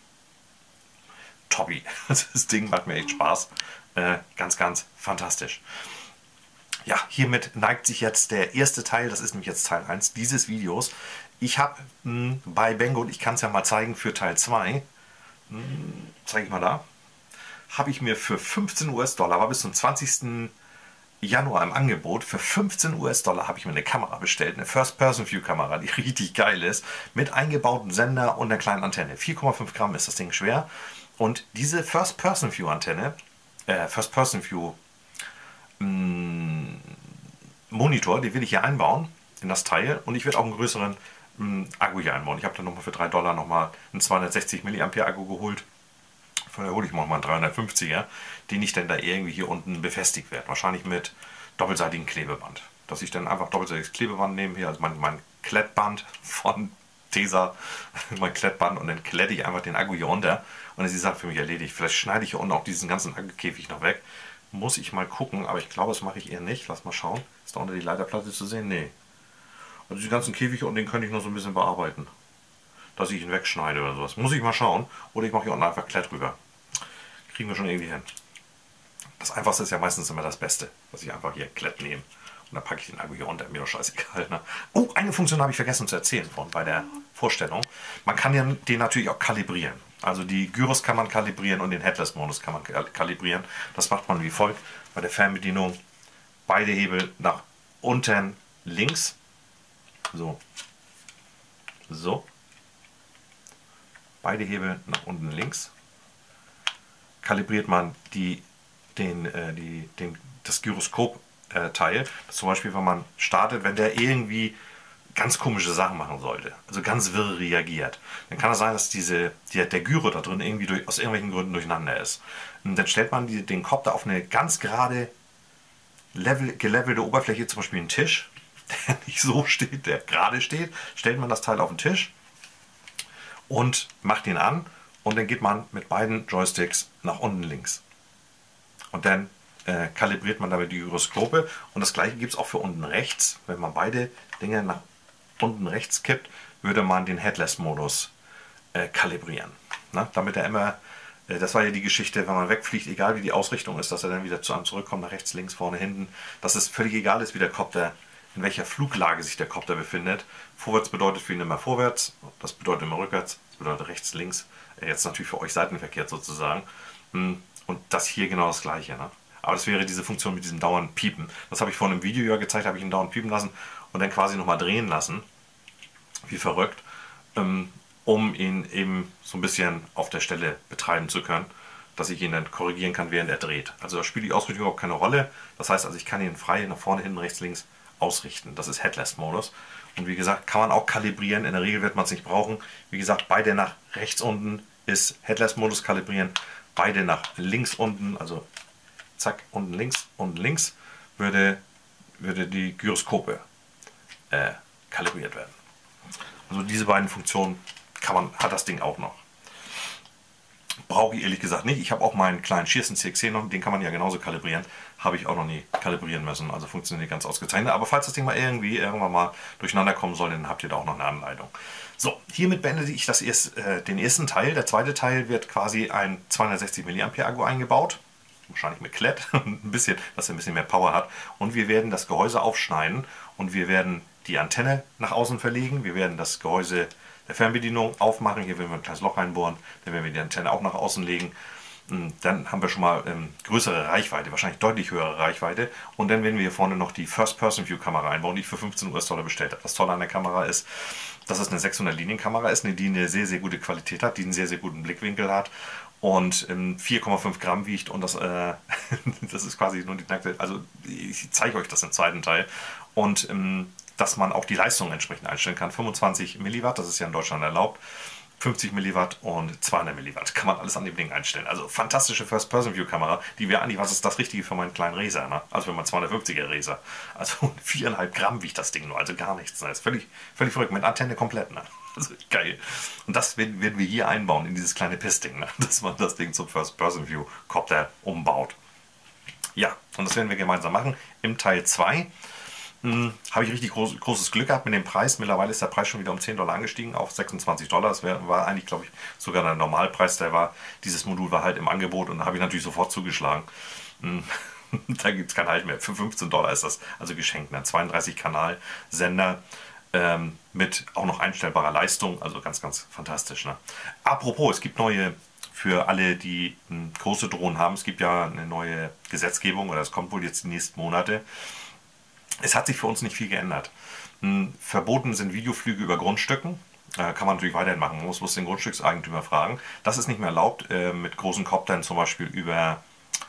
Toppi. Das Ding macht mir echt Spaß. Äh, ganz, ganz fantastisch. Ja, hiermit neigt sich jetzt der erste Teil, das ist nämlich jetzt Teil eins dieses Videos. Ich habe bei Banggood, ich kann es ja mal zeigen für Teil zwei, zeige ich mal da, habe ich mir für fünfzehn US-Dollar, war bis zum zwanzigsten Januar im Angebot, für fünfzehn US-Dollar habe ich mir eine Kamera bestellt, eine First-Person-View-Kamera, die richtig geil ist, mit eingebautem Sender und einer kleinen Antenne. vier Komma fünf Gramm ist das Ding schwer. Und diese First-Person-View-Antenne, äh, First-Person-View Monitor, den will ich hier einbauen in das Teil und ich werde auch einen größeren mh, Akku hier einbauen. Ich habe dann nochmal für drei Dollar nochmal einen zweihundertsechzig Milliampere Akku geholt. Von daher hole ich mal einen dreihundertfünfziger, den ich dann da irgendwie hier unten befestigt werde. Wahrscheinlich mit doppelseitigem Klebeband. Dass ich dann einfach doppelseitiges Klebeband nehme, hier, also mein, mein Klettband von Tesa, mein Klettband, und dann klette ich einfach den Akku hier unter und dann ist die Sache für mich erledigt. Vielleicht schneide ich hier unten auch diesen ganzen Akkukäfig noch weg. Muss ich mal gucken, aber ich glaube, das mache ich eher nicht. Lass mal schauen. Ist da unter die Leiterplatte zu sehen? Nee. Also die ganzen Käfige und den könnte ich noch so ein bisschen bearbeiten. Dass ich ihn wegschneide oder sowas. Muss ich mal schauen. Oder ich mache hier unten einfach Klett rüber. Kriegen wir schon irgendwie hin. Das Einfachste ist ja meistens immer das Beste. Dass ich einfach hier Klett nehme. Und dann packe ich den Akku hier unter. Mir doch scheißegal. Ne? Oh, eine Funktion habe ich vergessen zu erzählen von bei der Vorstellung. Man kann ja den natürlich auch kalibrieren. Also die Gyros kann man kalibrieren und den Headless-Modus kann man kalibrieren. Das macht man wie folgt. Bei der Fernbedienung beide Hebel nach unten links. So. So. Beide Hebel nach unten links. Kalibriert man die, den, äh, die, den, das Gyroskop-Teil. Äh, zum Beispiel, wenn man startet, wenn der irgendwie ganz komische Sachen machen sollte, also ganz wirr reagiert, dann kann es sein, dass diese, die, der Gyro da drin irgendwie durch, aus irgendwelchen Gründen durcheinander ist. Und dann stellt man die, den Kopter auf eine ganz gerade, level, gelevelte Oberfläche, zum Beispiel einen Tisch, der nicht so steht, der gerade steht, stellt man das Teil auf den Tisch und macht ihn an und dann geht man mit beiden Joysticks nach unten links. Und dann äh, kalibriert man damit die Gyroskope und das gleiche gibt es auch für unten rechts. Wenn man beide Dinge nach unten rechts kippt, würde man den Headless-Modus äh, kalibrieren. Na, damit er immer, äh, das war ja die Geschichte, wenn man wegfliegt, egal wie die Ausrichtung ist, dass er dann wieder zu einem zurückkommt, nach rechts, links, vorne, hinten, dass es völlig egal ist, wie der Kopter, in welcher Fluglage sich der Kopter befindet. Vorwärts bedeutet für ihn immer vorwärts, das bedeutet immer rückwärts, das bedeutet rechts, links, äh, jetzt natürlich für euch seitenverkehrt sozusagen. Und das hier genau das gleiche. Ne? Aber das wäre diese Funktion mit diesem dauernden Piepen. Das habe ich vorhin im Video ja gezeigt, habe ich ihn dauernd piepen lassen und dann quasi nochmal drehen lassen, wie verrückt, ähm, um ihn eben so ein bisschen auf der Stelle betreiben zu können, dass ich ihn dann korrigieren kann, während er dreht. Also da spielt die Ausrichtung überhaupt keine Rolle. Das heißt also, ich kann ihn frei nach vorne, hinten, rechts, links ausrichten. Das ist Headless-Modus. Und wie gesagt, kann man auch kalibrieren. In der Regel wird man es nicht brauchen. Wie gesagt, beide nach rechts unten ist Headless-Modus kalibrieren. Beide nach links unten, also zack, unten links, unten links, würde, würde die Gyroskope äh, kalibriert werden. Also diese beiden Funktionen kann man, hat das Ding auch noch. Brauche ich ehrlich gesagt nicht. Ich habe auch meinen kleinen Shearson C X C noch, den kann man ja genauso kalibrieren. Habe ich auch noch nie kalibrieren müssen. Also funktioniert ganz ausgezeichnet. Aber falls das Ding mal irgendwie irgendwann mal durcheinander kommen soll, dann habt ihr da auch noch eine Anleitung. So, hiermit beende ich das erst, äh, den ersten Teil. Der zweite Teil wird quasi ein zweihundertsechzig Milliampere Akku eingebaut. Wahrscheinlich mit K L E D. ein bisschen, dass er ein bisschen mehr Power hat. Und wir werden das Gehäuse aufschneiden und wir werden die Antenne nach außen verlegen. Wir werden das Gehäuse der Fernbedienung aufmachen. Hier werden wir ein kleines Loch reinbohren. Dann werden wir die Antenne auch nach außen legen. Dann haben wir schon mal ähm, größere Reichweite, wahrscheinlich deutlich höhere Reichweite. Und dann werden wir hier vorne noch die First-Person-View-Kamera einbauen, die ich für fünfzehn US-Dollar bestellt habe. Das Tolle an der Kamera ist, dass es eine sechshundert-Linien-Kamera ist, die eine sehr, sehr gute Qualität hat, die einen sehr, sehr guten Blickwinkel hat und ähm, vier Komma fünf Gramm wiegt. Und das, äh, das ist quasi nur die nackte. Also, ich zeige euch das im zweiten Teil. Und ähm, dass man auch die Leistung entsprechend einstellen kann. fünfundzwanzig Milliwatt, das ist ja in Deutschland erlaubt. fünfzig Milliwatt und zweihundert Milliwatt. Kann man alles an dem Ding einstellen. Also fantastische First-Person-View-Kamera. Die wäre eigentlich, was ist das Richtige für meinen kleinen Razer, ne? Also für meinen zweihundertfünfziger Razer. Also vier Komma fünf Gramm wiegt das Ding nur, also gar nichts. Das ist völlig, völlig verrückt. Mit Antenne komplett, ne? Also geil. Und das werden, werden wir hier einbauen in dieses kleine Pissding, ne? Dass man das Ding zum First-Person-View-Copter umbaut. Ja, und das werden wir gemeinsam machen. Im Teil zwei Hm, habe ich richtig groß, großes Glück gehabt mit dem Preis. Mittlerweile ist der Preis schon wieder um zehn Dollar angestiegen auf sechsundzwanzig Dollar. Das wär, war eigentlich, glaube ich, sogar der Normalpreis. Der war, dieses Modul war halt im Angebot und da habe ich natürlich sofort zugeschlagen. Hm, da gibt es kein Halt mehr. Für fünfzehn Dollar ist das also geschenkt. Ne? zweiunddreißig Kanal Sender ähm, mit auch noch einstellbarer Leistung. Also ganz, ganz fantastisch. Ne? Apropos, es gibt neue, für alle, die hm, große Drohnen haben, es gibt ja eine neue Gesetzgebung oder es kommt wohl jetzt die nächsten Monate. Es hat sich für uns nicht viel geändert. Verboten sind Videoflüge über Grundstücken. Äh, kann man natürlich weiterhin machen. Man muss, muss den Grundstückseigentümer fragen. Das ist nicht mehr erlaubt. Äh, mit großen Koptern zum Beispiel über,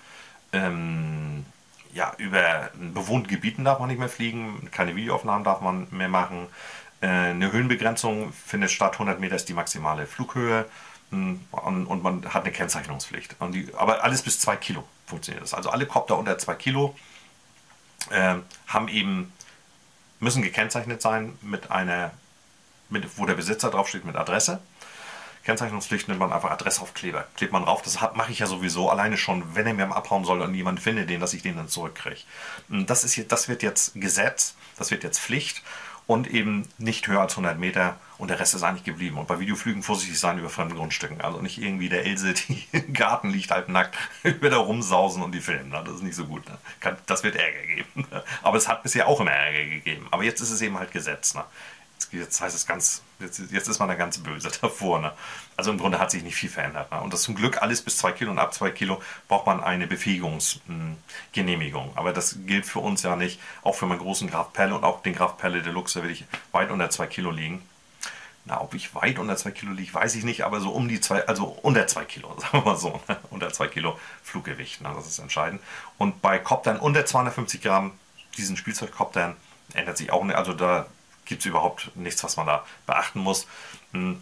ähm, ja, über bewohnte Gebieten darf man nicht mehr fliegen. Keine Videoaufnahmen darf man mehr machen. Äh, eine Höhenbegrenzung findet statt. hundert Meter ist die maximale Flughöhe. Und, und man hat eine Kennzeichnungspflicht. Und die, aber alles bis zwei Kilo funktioniert das. Also alle Kopter unter zwei Kilo Äh, haben eben, müssen gekennzeichnet sein mit einer, mit, wo der Besitzer draufsteht mit Adresse. Kennzeichnungspflicht nimmt man einfach Adressaufkleber, klebt man drauf. Das mache ich ja sowieso alleine schon, wenn er mir am Abhauen soll und jemand findet den, dass ich den dann zurückkriege. Das ist hier, das wird jetzt Gesetz, das wird jetzt Pflicht und eben nicht höher als hundert Meter und der Rest ist eigentlich geblieben. Und bei Videoflügen vorsichtig sein über fremden Grundstücken. Also nicht irgendwie der Else, die im Garten liegt, halb nackt, wieder rumsausen und die filmen. Das ist nicht so gut. Das wird Ärger geben. Aber es hat bisher auch immer Ärger gegeben. Aber jetzt ist es eben halt Gesetz. Jetzt heißt es ganz, jetzt, jetzt ist man da ganz böse davor. Ne? Also im Grunde hat sich nicht viel verändert. Ne? Und das zum Glück alles bis zwei Kilo und ab zwei Kilo braucht man eine Befähigungsgenehmigung. Aber das gilt für uns ja nicht. Auch für meinen großen Graf Perle und auch den Graf Perle Deluxe, da will ich weit unter zwei Kilo liegen. Na, ob ich weit unter zwei Kilo liege, weiß ich nicht, aber so um die zwei, also unter zwei Kilo, sagen wir mal so. Ne? Unter zwei Kilo Fluggewicht, ne? Das ist entscheidend. Und bei Koptern unter zweihundertfünfzig Gramm, diesen Spielzeugkoptern, ändert sich auch nicht. Also da gibt es überhaupt nichts, was man da beachten muss. Hm.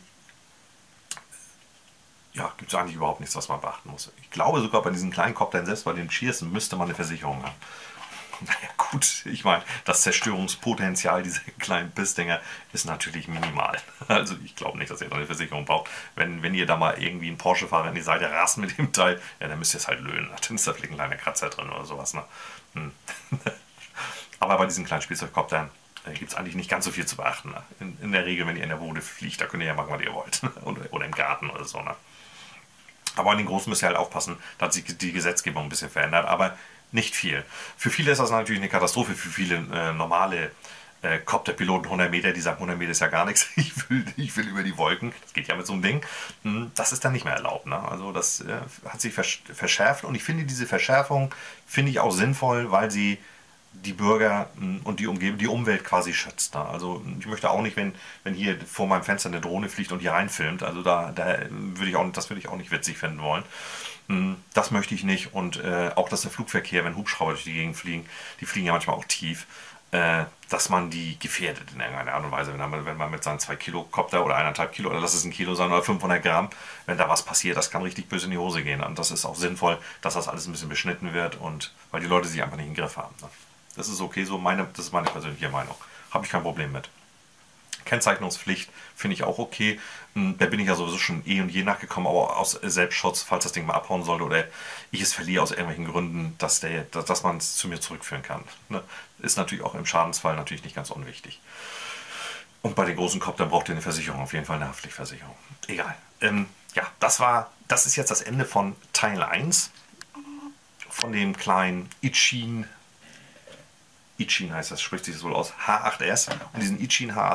Ja, gibt es eigentlich überhaupt nichts, was man beachten muss. Ich glaube sogar bei diesen kleinen Koptern, selbst bei den Shearson, müsste man eine Versicherung haben. Naja gut, ich meine, das Zerstörungspotenzial dieser kleinen Pissdinger ist natürlich minimal. Also ich glaube nicht, dass ihr eine Versicherung braucht. Wenn, wenn ihr da mal irgendwie einen Porsche-Fahrer in die Seite rast mit dem Teil, ja, dann müsst ihr es halt löhnen. Dann ist da vielleicht ein kleiner Kratzer drin oder sowas. Ne? Hm. Aber bei diesen kleinen Spielzeugkoptern gibt es eigentlich nicht ganz so viel zu beachten. Ne? In, in der Regel, wenn ihr in der Bude fliegt, da könnt ihr ja machen, was ihr wollt. oder, oder im Garten oder so. Ne? Aber an den Großen müsst ihr halt aufpassen, da hat sich die Gesetzgebung ein bisschen verändert. Aber nicht viel. Für viele ist das natürlich eine Katastrophe, für viele äh, normale äh, Copterpiloten hundert Meter, die sagen, hundert Meter ist ja gar nichts, ich will, ich will über die Wolken, das geht ja mit so einem Ding, das ist dann nicht mehr erlaubt. Ne? Also das äh, hat sich verschärft und ich finde diese Verschärfung, finde ich auch sinnvoll, weil sie die Bürger und die Umgebung, die Umwelt quasi schützt. Ne? Also ich möchte auch nicht, wenn, wenn hier vor meinem Fenster eine Drohne fliegt und hier reinfilmt, also da, da würde ich auch, das würde ich auch nicht witzig finden wollen. Das möchte ich nicht und äh, auch, dass der Flugverkehr, wenn Hubschrauber durch die Gegend fliegen, die fliegen ja manchmal auch tief, äh, dass man die gefährdet in irgendeiner Art und Weise. Wenn man, wenn man mit seinem zwei Kilo Copter oder eineinhalb Kilo, oder lass es ein Kilo sein, oder fünfhundert Gramm, wenn da was passiert, das kann richtig böse in die Hose gehen. Und das ist auch sinnvoll, dass das alles ein bisschen beschnitten wird, und weil die Leute sich einfach nicht im Griff haben. Ne? Das ist okay so, meine, das ist meine persönliche Meinung. Habe ich kein Problem mit. Kennzeichnungspflicht finde ich auch okay. Da bin ich ja sowieso schon eh und je nachgekommen, aber aus Selbstschutz, falls das Ding mal abhauen sollte oder ich es verliere aus irgendwelchen Gründen, dass, der, dass man es zu mir zurückführen kann. Ne? Ist natürlich auch im Schadensfall natürlich nicht ganz unwichtig. Und bei den großen Koptern braucht ihr eine Versicherung, auf jeden Fall eine Haftpflichtversicherung. Egal. Ähm, ja, das war, das ist jetzt das Ende von Teil eins von dem kleinen Ichin. Ichin heißt das, spricht sich das wohl aus, H acht S. Und diesen Ichin H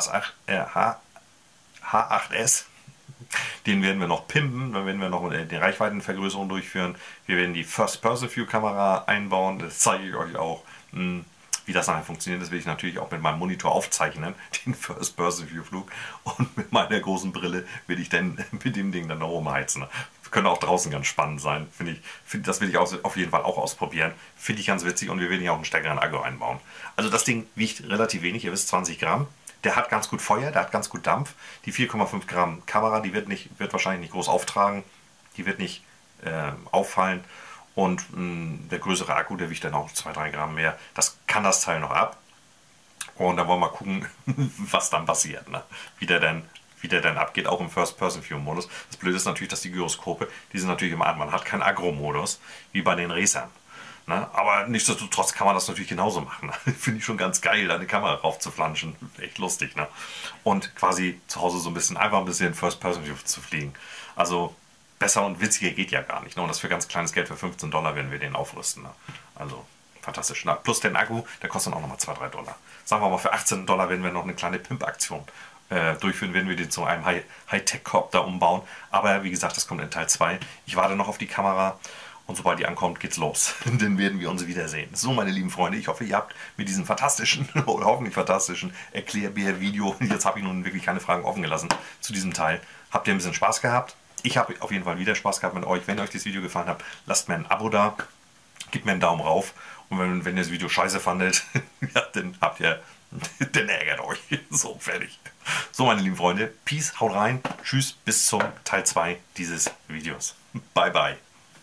acht S, den werden wir noch pimpen, dann werden wir noch die Reichweitenvergrößerung durchführen. Wir werden die First-Person-View-Kamera einbauen, das zeige ich euch auch. Wie das nachher funktioniert, das will ich natürlich auch mit meinem Monitor aufzeichnen, den First-Person-View-Flug. Und mit meiner großen Brille will ich dann mit dem Ding dann noch rumheizen. Könnte auch draußen ganz spannend sein, finde ich. Find, das will ich auf jeden Fall auch ausprobieren. Finde ich ganz witzig, und wir werden hier auch einen stärkeren Akku einbauen. Also das Ding wiegt relativ wenig, ihr wisst, zwanzig Gramm. Der hat ganz gut Feuer, der hat ganz gut Dampf. Die vier Komma fünf Gramm Kamera, die wird, nicht, wird wahrscheinlich nicht groß auftragen. Die wird nicht äh, auffallen. Und mh, der größere Akku, der wiegt dann auch zwei, drei Gramm mehr. Das kann das Teil noch ab. Und dann wollen wir mal gucken, was dann passiert. Ne? Wie der denn wie der dann abgeht, auch im First-Person-View-Modus. Das Blöde ist natürlich, dass die Gyroskope, die sind natürlich im Art, man hat keinen Agro-Modus, wie bei den Racern. Ne? Aber nichtsdestotrotz kann man das natürlich genauso machen. Finde ich schon ganz geil, da eine Kamera rauf zu flanschen. Echt lustig. Ne? Und quasi zu Hause so ein bisschen, einfach ein bisschen First-Person-View zu fliegen. Also besser und witziger geht ja gar nicht. Ne? Und das für ganz kleines Geld, für fünfzehn Dollar werden wir den aufrüsten. Ne? Also fantastisch. Na, plus den Akku, der kostet dann auch nochmal zwei, drei Dollar. Sagen wir mal, für achtzehn Dollar werden wir noch eine kleine Pimp-Aktion Äh, durchführen, werden wir den zu einem High-Tech-Copter umbauen. Aber wie gesagt, das kommt in Teil zwei. Ich warte noch auf die Kamera, und sobald die ankommt, geht's los. Dann werden wir uns wiedersehen. So, meine lieben Freunde, ich hoffe, ihr habt mit diesem fantastischen oder hoffentlich fantastischen Erklärbär-Video, jetzt habe ich nun wirklich keine Fragen offen gelassen zu diesem Teil, habt ihr ein bisschen Spaß gehabt? Ich habe auf jeden Fall wieder Spaß gehabt mit euch. Wenn euch das Video gefallen hat, lasst mir ein Abo da, gebt mir einen Daumen rauf, und wenn, wenn ihr das Video scheiße fandet, ja, dann habt ihr dann ärgert euch. So, fertig. So, meine lieben Freunde, Peace, haut rein, tschüss, bis zum Teil zwei dieses Videos. Bye, bye.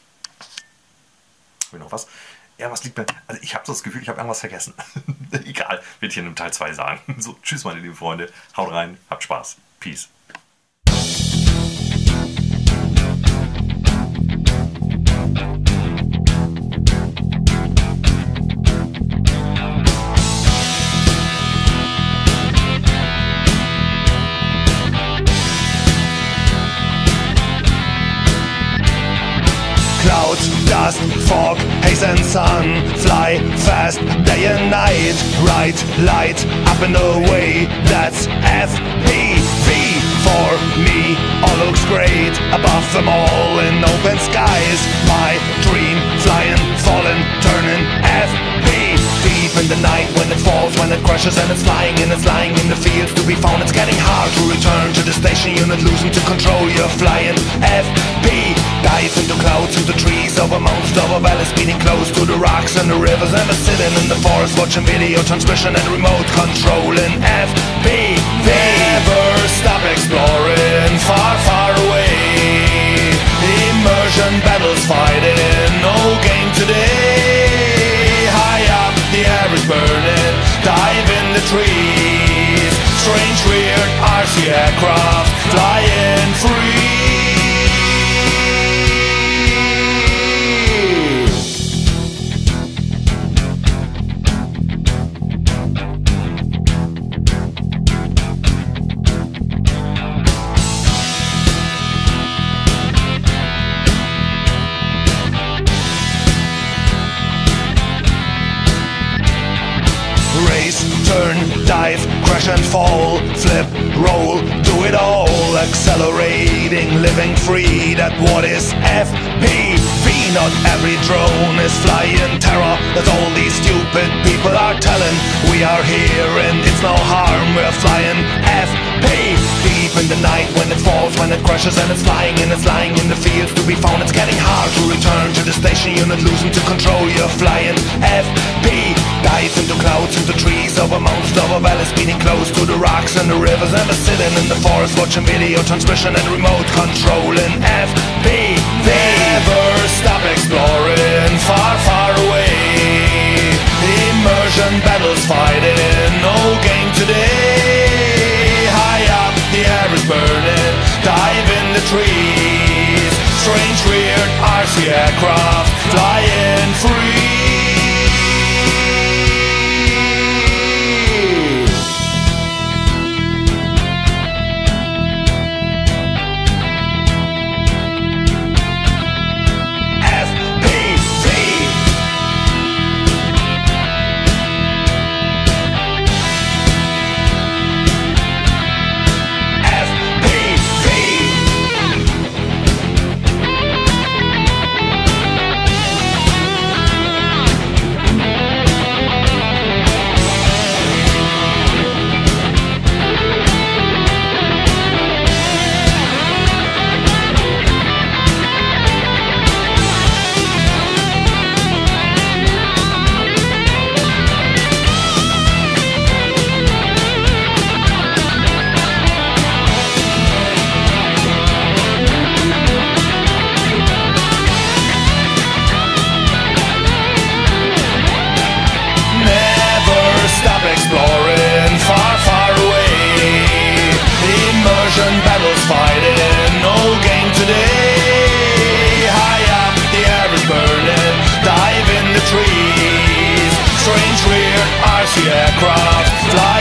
Will noch was? Ja, was liegt mir? Also, ich habe so das Gefühl, ich habe irgendwas vergessen. Egal, werde ich in einem Teil zwei sagen. So, tschüss, meine lieben Freunde, haut rein, habt Spaß. Peace. Clouds, dust, fog, haze and sun. Fly fast day and night. Bright light up and away. That's F P V for me. All looks great above them all in open skies. My dream flying, falling, turning F P. Deep in the night when it falls, when it crashes and it's flying and it's lying in the fields to be found. It's getting hard to return to the station unit, losing to control. You're flying F P. Dive into clouds, into trees, over mountains, over valleys, speeding close to the rocks and the rivers. Never sitting in the forest, watching video transmission and remote controlling F P V. Never stop exploring, far, far away. Immersion battles fighting, no game today. High up, the air is burning, dive in the trees. Strange, weird R C aircraft, flying free. Turn, dive, crash and fall, flip, roll, do it all. Accelerating, living free, that what is F P V. Not every drone is flying terror, that's all these stupid people are telling. We are here and it's no harm, we're flying F P V. Deep in the night, when it falls, when it crashes and it's flying and it's lying in the fields to be found. It's getting hard to return to the station unit, losing to control. You're flying. F P dives into clouds, into trees, over mountains, over valleys, speeding close to the rocks and the rivers. Never sitting in the forest, watching video transmission and remote controlling. F P never stop exploring, far, far away. Immersion battles fighting, no game today. High up, the air is burning, dive in the trees. Strange, weird R C aircraft flying free. Exploring, far, far away. Immersion battles fighting, no game today. High up, the air is burning, dive in the trees. Strange, weird R C aircraft fly